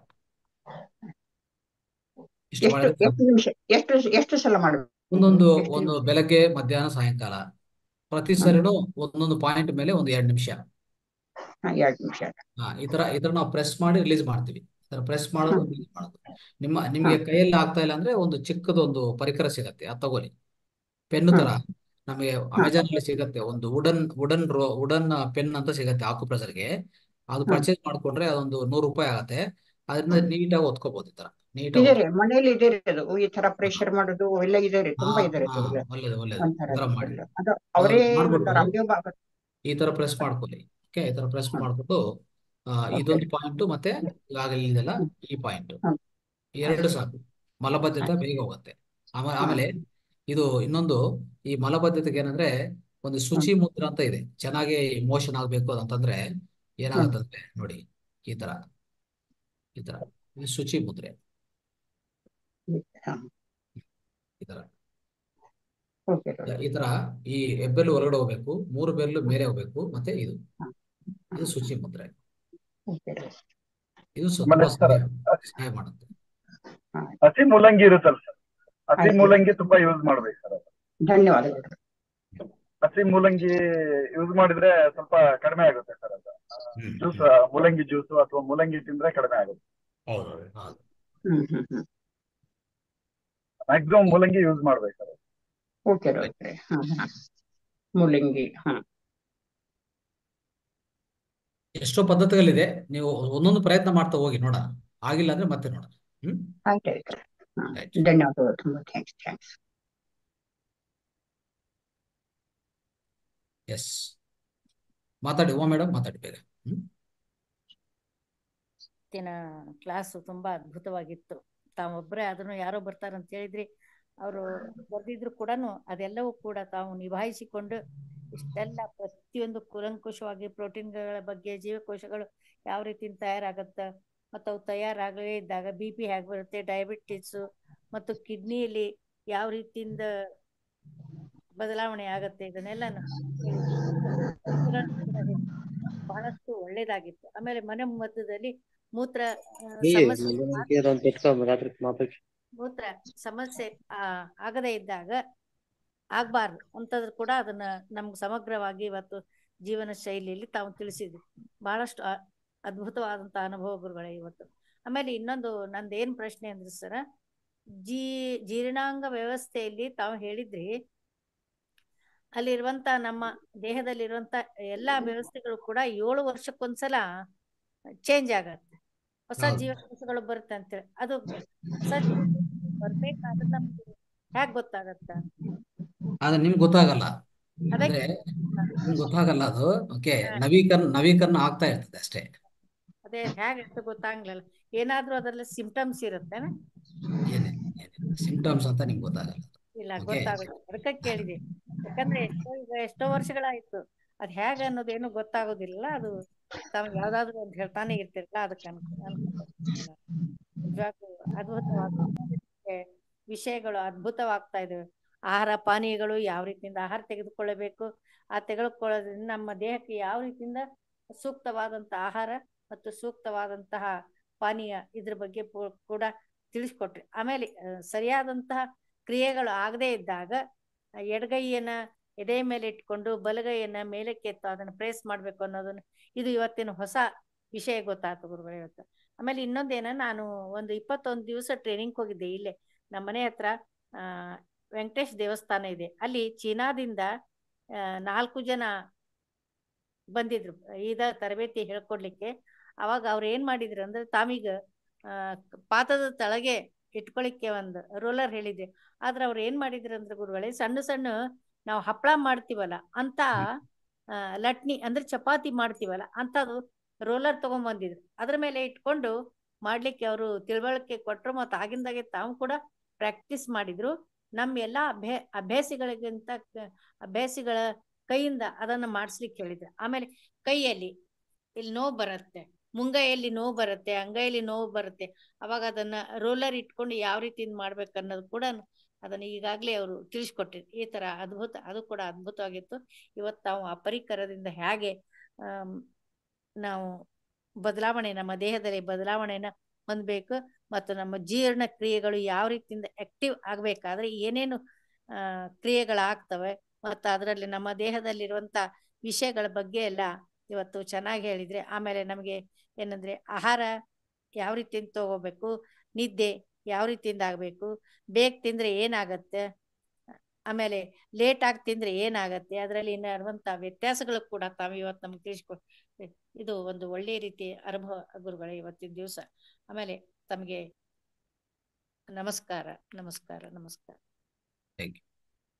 ಇಷ್ಟು ಎಷ್ಟು ಮಾಡಿದ್ರೆ ಎಷ್ಟು ಸಾಕು. ನಿಮಿಷ ಎಷ್ಟು ಎಷ್ಟು ಸಲ ಮಾಡ್ಬೇಕು? ಒಂದೊಂದು ಎಷ್ಟು ಒಂದು ನಿಮಿಷ? ಬೆಳಗ್ಗೆ, ಮಧ್ಯಾಹ್ನ, ಸಾಯಂಕಾಲ ಪ್ರತಿ ಹ್ಮ್ ಸರಿನೂ ಒಂದೊಂದು ಪಾಯಿಂಟ್ ಮೇಲೆ ಒಂದು ಎರಡು ನಿಮಿಷ. ಹಾ ಎರಡು ನಿಮಿಷ. ಹಾ ಈ ತರ ಈ ತರ ನಾವು ಪ್ರೆಸ್ ಮಾಡಿ ರಿಲೀಸ್ ಮಾಡ್ತೀವಿ. ಈ ತರ ಪ್ರೆಸ್ ಮಾಡೋದು, ಹ್ಮ್ ರಿಲೀಸ್ ಮಾಡೋದು. ನಿಮ್ಮ ಹಾ ನಿಮ್ಗೆ ಕೈಯಲ್ಲಿ ಆಗ್ತಾ ಇಲ್ಲ ಅಂದ್ರೆ ಒಂದು ಚಿಕ್ಕದೊಂದು ಪರಿಕರ ಸಿಗತ್ತೆ, ಅದು ತಗೊಳ್ಳಿ. ಪೆನ್ ತರ ಹ್ಮ್ ನಮಗೆ ಹಾ ಅಮೆಜಾನ್ ಅಲ್ಲಿ ಸಿಗತ್ತೆ. ಒಂದು ವುಡನ್ ವುಡನ್ ರೋ ವುಡನ್ ಪೆನ್ ಅಂತ ಸಿಗತ್ತೆ ಆಕ್ಯುಪ್ರೆಸರ್ಗೆ. ಅದು ಹ್ಮ್ ಪರ್ಚೇಸ್ ಮಾಡ್ಕೊಂಡ್ರೆ ಅದೊಂದು ನೂರು ರೂಪಾಯಿ ಆಗತ್ತೆ. ಅದರಿಂದ ಹ್ಮ್ ನೀಟಾಗಿ ಒತ್ಕೋಬಹುದು. ಈ ತರ ನೀಟಾಗಿ ಇದೆ ರೀ, ಒತ್ಕೊ. ಮನೇಲಿ ಇದೆ ರೀ ಅದು. ಈ ತರ ಪ್ರೆಷರ್ ಮಾಡೋದು ಎಲ್ಲ ಇದೆ ರೀ, ಹಾ ತುಂಬಾ ಇದೆ ರೀ ಹಾ ಅದು. ಒಳ್ಳೇದು ಒಳ್ಳೇದು. ಒಂಥರ ಈ ತರ ಮಾಡಿ ಅದು ಅವರೇ ಅದೊಂದು ಒಂದು ಮಾಡ್ಬಿಟ್ಟು ರಾಮದೇವ್ ಬಾಬಾ. ಈ ತರ ಪ್ರೆಸ್ ಮಾಡ್ಕೊಳ್ಳಿ. ಓಕೆ, ಈ ತರ ಪ್ರೆಸ್ ಹ್ಮ್ ಮಾಡ್ಬಿಟ್ಟು ಆ, ಓಕೆ ಇದೊಂದು ರೀ. ಪಾಯಿಂಟ್ ಮತ್ತೆ ಈಗಾಗಲೇ ಇದೆಲ್ಲ ಹ್ಮ್ ಈ ಪಾಯಿಂಟ್ ಹ್ಮ್ ಎರಡು ಆಯ್ತು ಸಾಕು. ಮಲಬದ್ಧತೆ ಆಯ್ತು. ಬೇಗ ಹೋಗುತ್ತೆ. ಆಮೇಲೆ ಹ್ಮ್ ಆಮೇಲೆ ಇದು ಇನ್ನೊಂದು, ಈ ಮಲಬದ್ಧತೆಗೆ ಏನಂದ್ರೆ ಒಂದು ಹ್ಮ್ ಶುಚಿ ಮುದ್ರ ಅಂತ ಇದೆ. ಚೆನ್ನಾಗಿ ಮೋಷನ್ ಆಗ್ಬೇಕು ಅಂತಂದ್ರೆ ಹ್ಮ್ ಏನಾಗತ್ತಂದ್ರೆ ನೋಡಿ, ಈ ತರ ಈ ತರ ಇದು ಶುಚಿ ಮುದ್ರೆ. ಹಾ ಈ ತರ ಓಕೆ ಈ ತರ ಈ ಹೆಬ್ಬೆರಳು ಹೊರಗಡೆ ಹೋಗ್ಬೇಕು, ಮೂರು ಬೆರಳು ಮೇಲೆ ಹೋಗ್ಬೇಕು, ಮತ್ತೆ ಇದು ಇದು ಶುಚಿ ಮುದ್ರೆ. ಓಕೆ ಇದು ಸ- ಆಮೇಲೆ ತುಂಬಾ ಸರ್ ಸಹಾಯ ಸಹಾಯ ಮಾಡುತ್ತೆ. ಹಸಿ ಮೂಲಂಗಿ ಇರುತ್ತಲ್ಲ ಸರ್, ಹಸಿ ಆಯ್ತು. ಮೂಲಂಗಿ ತುಂಬಾ ಯೂಸ್ ಮಾಡ್ಬೇಕು ಸರ್. ಅದು ಧನ್ಯವಾದಗಳು. ಹಸಿ ಮೂಲಂಗಿ ಯೂಸ್ ಮಾಡಿದ್ರೆ ಸ್ವಲ್ಪ ಕಡಿಮೆ ಆಗುತ್ತೆ ಸರ್. ಅದು ಹ್ಮ್ ಜ್ಯೂಸ್, ಹ್ಮ್. ಮೂಲಂಗಿ ಜ್ಯೂಸ್ ಅಥವಾ ಮೂಲಂಗಿ ತಿಂದ್ರೆ ಕಡಿಮೆ ಆಗುತ್ತೆ. ಹೌದು ಹೌದು. ಹ್ಮ್ ಹ್ಮ್ ಹ್ಮ್ ಮ್ಯಾಕ್ಸಿಮಮ್ ಮೂಲಂಗಿ ಯೂಸ್ ಮಾಡ್ಬೇಕು ಸರ್. ಓಕೆ ಡಾಕ್ಟ್ರೆ. ಹಾ ಹಾ ಮೂಲಂಗಿ. ಹಾ ಎಷ್ಟೋ ಪದ್ಧತಿಗಳಿದೆ, ನೀವು ಒಂದೊಂದು ಪ್ರಯತ್ನ ಮಾಡ್ತಾ ಹೋಗಿ ನೋಡೋಣ, ಆಗಿಲ್ಲ ಅಂದ್ರೆ ಮತ್ತೆ ನೋಡೋಣ. ಹ್ಮ್ ಆಯ್ತಾಯ್ತು. ಹಾ Right. ಧನ್ಯವಾದಗಳು. ತುಂಬಾ ಥ್ಯಾಂಕ್ಸ್ ಥ್ಯಾಂಕ್ಸ್ ಎಸ್ ಮಾತಾಡಿ ಉಮಾ ಮೇಡಮ್, ಮಾತಾಡಿ ಬೇಗ. ಹ್ಮ್ ಇವತ್ತಿನ ಕ್ಲಾಸು ತುಂಬಾ ಅದ್ಭುತವಾಗಿತ್ತು. ತಾವೊಬ್ಬರೇ ಅದನ್ನು ಯಾರೋ ಬರ್ತಾರಂತ ಹೇಳಿದ್ರಿ, ಅವರು ಬರ್ದಿದ್ರು ಕೂಡ ಅದೆಲ್ಲವೂ ಕೂಡ ತಾವು ನಿಭಾಯಿಸಿಕೊಂಡು ಇಷ್ಟೆಲ್ಲ ಪ್ರತಿಯೊಂದು ಕೂಲಂಕುಷವಾಗಿ ಪ್ರೋಟೀನ್ಗಳ ಬಗ್ಗೆ, ಜೀವಕೋಶಗಳು ಯಾವ ರೀತಿ ತಯಾರಾಗತ್ತ, ಮತ್ತು ಅವು ತಯಾರಾಗದೇ ಇದ್ದಾಗ ಬಿ ಪಿ ಹೇಗೆ ಬರುತ್ತೆ, ಡಯಾಬಿಟಿಸ್ ಮತ್ತು ಕಿಡ್ನಿಯಲ್ಲಿ ಯಾವ ರೀತಿಯಿಂದ ಬದಲಾವಣೆ ಆಗತ್ತೆ, ಇದನ್ನೆಲ್ಲ ಬಹಳಷ್ಟು ಒಳ್ಳೇದಾಗಿತ್ತು. ಆಮೇಲೆ ಮನೆ ಮಧ್ಯದಲ್ಲಿ ಮೂತ್ರ ಆ, ಸಮಸ್ಯೆ ಮೂತ್ರ ಸಮಸ್ಯೆ ಆ ಆಗದೇ ಇದ್ದಾಗ ಆಗ್ಬಾರ್ದು ಅಂತಂದ್ರು ಕೂಡ ಅದನ್ನ ನಮ್ಗೆ ಸಮಗ್ರವಾಗಿ ಇವತ್ತು ಜೀವನ ಶೈಲಿಯಲ್ಲಿ ತಾವು ತಿಳಿಸಿದ್ವಿ. ಬಹಳಷ್ಟು ಅ- ಅದ್ಭುತವಾದಂತ ಅನುಭವ ಗುರುಗಳೇ ಇವತ್ತು. ಆಮೇಲೆ ಇನ್ನೊಂದು ನಂದು ಏನ್ ಪ್ರಶ್ನೆ ಅಂದ್ರೆ ಸರ, ಜೀ ಜೀರ್ಣಾಂಗ ವ್ಯವಸ್ಥೆಯಲ್ಲಿ ತಾವು ಹೇಳಿದ್ರಿ ಅಲ್ಲಿರುವಂತ ನಮ್ಮ ದೇಹದಲ್ಲಿರುವಂತ ಎಲ್ಲಾ ವ್ಯವಸ್ಥೆಗಳು ಕೂಡ ಏಳು ವರ್ಷಕ್ಕೊಂದ್ಸಲ ಚೇಂಜ್ ಆಗತ್ತೆ, ಹೊಸ ಹೌದು. ಜೀವಕೋಶಗಳು ಬರುತ್ತೆ ಅಂತೇಳಿ. ಅದು ಹೊಸ ಜೀವಕೋಶಗಳು ಬರ್ಬೇಕಾದ್ರೆ ನಮ್ಗೆ ಹ್ಯಾಗ್ ಗೊತ್ತಾಗತ್ತ? ಆದ್ರೆ ನಿಮ್ಗೆ ಗೊತ್ತಾಗಲ್ಲ, ಅದಕ್ಕೆ ಅಂದ್ರೆ ನಿಮ್ಗೆ ಗೊತ್ತಾಗಲ್ಲ ಅದು. ಓಕೆ, ಹಾ, ನವೀಕರಣ ನವೀಕರಣ ಆಗ್ತಾ ಇರ್ತದೆ ಅಷ್ಟೇ. ಅದೇ ಹೇಗೆ ಅಂತ ಗೊತ್ತಾಗ್ಲಿಲ್ಲ. ಏನಾದ್ರೂ ಅದ್ರಲ್ಲಿ ಸಿಂಪ್ಟಮ್ಸ್ ಇರುತ್ತೇನ? ಏನಿಲ್ಲ ಏನಿಲ್ಲ ಸಿಂಪ್ಟಮ್ಸ್ ಅಂತ ನಿಮ್ಗೆ ಗೊತ್ತಾಗಲ್ಲ. ಇಲ್ಲ, ಓಕೆ, ಗೊತ್ತಾಗೋದು. ಅದಕ್ಕೆ ಕೇಳಿದೆ. ಯಾಕಂದ್ರೆ ಎಷ್ಟೋ ಈಗ ಎಷ್ಟೋ ವರ್ಷಗಳಾಯ್ತು, ಅದ್ ಹೇಗ ಅನ್ನೋದೇನು ಗೊತ್ತಾಗೋದಿಲ್ಲ. ಅದು ತಾವು ಯಾವ್ದಾದ್ರು ಅಂತ ಹೇಳ್ತಾನೆ ಇರ್ತಿರಲ್ಲ, ಅದಕ್ಕೆ ಅನ್ಕೊ ಅನ್ಕೊಂಡೆ ನಾನು. ನಿಜವಾಗ್ಲೂ ಅದ್ಭುತವಾದ ವಿಷಯಗಳು ಅದ್ಭುತವಾಗ್ತಾ ಇದಾವೆ. ಆಹಾರ ಪಾನೀಯಗಳು ಯಾವ ರೀತಿಯಿಂದ ಆಹಾರ ತೆಗೆದುಕೊಳ್ಳಬೇಕು, ಆ ತೆಗೆದುಕೊಳ್ಳೋದ್ರಿಂದ ನಮ್ಮ ದೇಹಕ್ಕೆ ಯಾವ ರೀತಿಯಿಂದ ಸೂಕ್ತವಾದಂತಹ ಆಹಾರ ಮತ್ತು ಸೂಕ್ತವಾದಂತಹ ಪಾನೀಯ ಇದ್ರ ಬಗ್ಗೆ ಪೂ- ಕೂಡ ತಿಳಿಸ್ಕೊಟ್ರಿ. ಆಮೇಲೆ ಆ, ಸರಿಯಾದಂತಹ ಕ್ರಿಯೆಗಳು ಆಗದೇ ಇದ್ದಾಗ ಆ, ಎಡಗೈಯನ್ನ ಎದೆ ಮೇಲೆ ಇಟ್ಕೊಂಡು ಬಲಗೈಯನ್ನ ಮೇಲಕ್ಕೆ ಎತ್ತು ಅದನ್ನ ಪ್ರೇಸ್ ಮಾಡ್ಬೇಕು ಅನ್ನೋದನ್ನ, ಇದು ಇವತ್ತಿನ ಹೊಸ ವಿಷಯ ಗೊತ್ತಾಯ್ತು ಗುರುಗಳೇ ಇವತ್ತು. ಆಮೇಲೆ ಇನ್ನೊಂದೇನ, ನಾನು ಒಂದು ಇಪ್ಪತ್ತೊಂದು ದಿವಸ ಟ್ರೈನಿಂಗ್ ಹೋಗಿದ್ದೆ ಇಲ್ಲೇ ನಮ್ಮ ಮನೆ ಹತ್ರ. ಆ ವೆಂಕಟೇಶ್ ದೇವಸ್ಥಾನ ಇದೆ ಅಲ್ಲಿ. ಚೀನಾದಿಂದ ಆ, ನಾಲ್ಕು ಜನ ಬಂದಿದ್ರು ಇದ ತರಬೇತಿ ಹೇಳ್ಕೊಡ್ಲಿಕ್ಕೆ. ಅವಾಗ ಅವ್ರು ಏನ್ ಮಾಡಿದ್ರು ಅಂದ್ರೆ, ತಾವೀಗ ಆ ಪಾದದ ತಳಗೆ ಇಟ್ಕೊಳಿಕ್ಕೆ ಒಂದು ರೋಲರ್ ಹೇಳಿದ್ದೆ. ಆದ್ರೆ ಅವ್ರು ಏನ್ ಮಾಡಿದ್ರು ಅಂದ್ರೆ ಗುರುಗಳೇ, ಸಣ್ಣ ಸಣ್ಣ ನಾವು ಹಪ್ಪಳ ಮಾಡ್ತೀವಲ್ಲ ಅಂತ ಆ, ಲಟ್ನಿ ಅಂದ್ರೆ ಚಪಾತಿ ಮಾಡ್ತೀವಲ್ಲ ಅಂತದು ರೋಲರ್ ತಗೊಂಡ್ ಬಂದಿದ್ರು. ಅದ್ರ ಮೇಲೆ ಇಟ್ಕೊಂಡು ಮಾಡ್ಲಿಕ್ಕೆ ಅವರು ತಿಳುವಳಿಕೆ ಕೊಟ್ರು. ಮತ್ತು ಆಗಿಂದಾಗೆ ತಾವು ಕೂಡ ಪ್ರಾಕ್ಟೀಸ್ ಮಾಡಿದ್ರು. ನಮ್ಮ ಎಲ್ಲಾ ಅಭ್ಯ ಅಭ್ಯಾಸಿಗಳಿಗಿಂತ ಕ- ಅಭ್ಯಾಸಿಗಳ ಕೈಯಿಂದ ಅದನ್ನ ಮಾಡಿಸ್ಲಿಕ್ಕೆ ಹೇಳಿದ್ರು. ಆಮೇಲೆ ಕೈಯಲ್ಲಿ ಇಲ್ಲಿ ನೋವು ಬರುತ್ತೆ, ಮುಂಗೈಯಲ್ಲಿ ನೋವು ಬರುತ್ತೆ, ಅಂಗೈಯಲ್ಲಿ ನೋವು ಬರುತ್ತೆ, ಅವಾಗ ಅದನ್ನ ರೋಲರ್ ಇಟ್ಕೊಂಡು ಯಾವ ರೀತಿಯಿಂದ ಮಾಡ್ಬೇಕು ಅನ್ನೋದು ಕೂಡ ಅದನ್ನ ಈಗಾಗಲೇ ಅವರು ತಿಳಿಸ್ಕೊಟ್ಟಿದ್ರು. ಈ ತರ ಅದ್ಭುತ, ಅದು ಕೂಡ ಅದ್ಭುತವಾಗಿತ್ತು. ಇವತ್ತು ನಾವು ಆ ಪರಿಕರದಿಂದ ಹೇಗೆ ಆಮ್, ನಾವು ಬದಲಾವಣೆ ನಮ್ಮ ದೇಹದಲ್ಲಿ ಬದಲಾವಣೆನ ಹೊಂದಬೇಕು, ಮತ್ತು ನಮ್ಮ ಜೀರ್ಣ ಕ್ರಿಯೆಗಳು ಯಾವ ರೀತಿಯಿಂದ ಆಕ್ಟಿವ್ ಆಗ್ಬೇಕಾದ್ರೆ ಏನೇನು ಆ ಕ್ರಿಯೆಗಳಾಗ್ತವೆ, ಮತ್ತು ಅದರಲ್ಲಿ ನಮ್ಮ ದೇಹದಲ್ಲಿರುವಂತ ವಿಷಯಗಳ ಬಗ್ಗೆ ಎಲ್ಲ ಇವತ್ತು ಚೆನ್ನಾಗಿ ಹೇಳಿದ್ರೆ. ಆಮೇಲೆ ನಮಗೆ ಏನಂದ್ರೆ, ಆಹಾರ ಯಾವ ರೀತಿಯಿಂದ ತಗೋಬೇಕು, ನಿದ್ದೆ ಯಾವ ರೀತಿಯಿಂದ ಆಗ್ಬೇಕು, ಬೇಗ ತಿಂದ್ರೆ ಏನಾಗತ್ತೆ, ಆಮೇಲೆ ಲೇಟ್ ಆಗಿ ತಿಂದ್ರೆ ಏನಾಗತ್ತೆ, ಅದರಲ್ಲಿ ಇರುವಂತ ವ್ಯತ್ಯಾಸಗಳು ಕೂಡ ತಾವು ಇವತ್ತು ನಮ್ಗೆ ತಿಳಿಸ್ಕೊಟ್ರಿ. ಇದು ಒಂದು ಒಳ್ಳೆಯ ರೀತಿ ಅನುಭವ ಗುರುಗಳೇ ಇವತ್ತಿನ ದಿವಸ. ಆಮೇಲೆ ತಮಗೆ ನಮಸ್ಕಾರ ನಮಸ್ಕಾರ ನಮಸ್ಕಾರ. Thank you.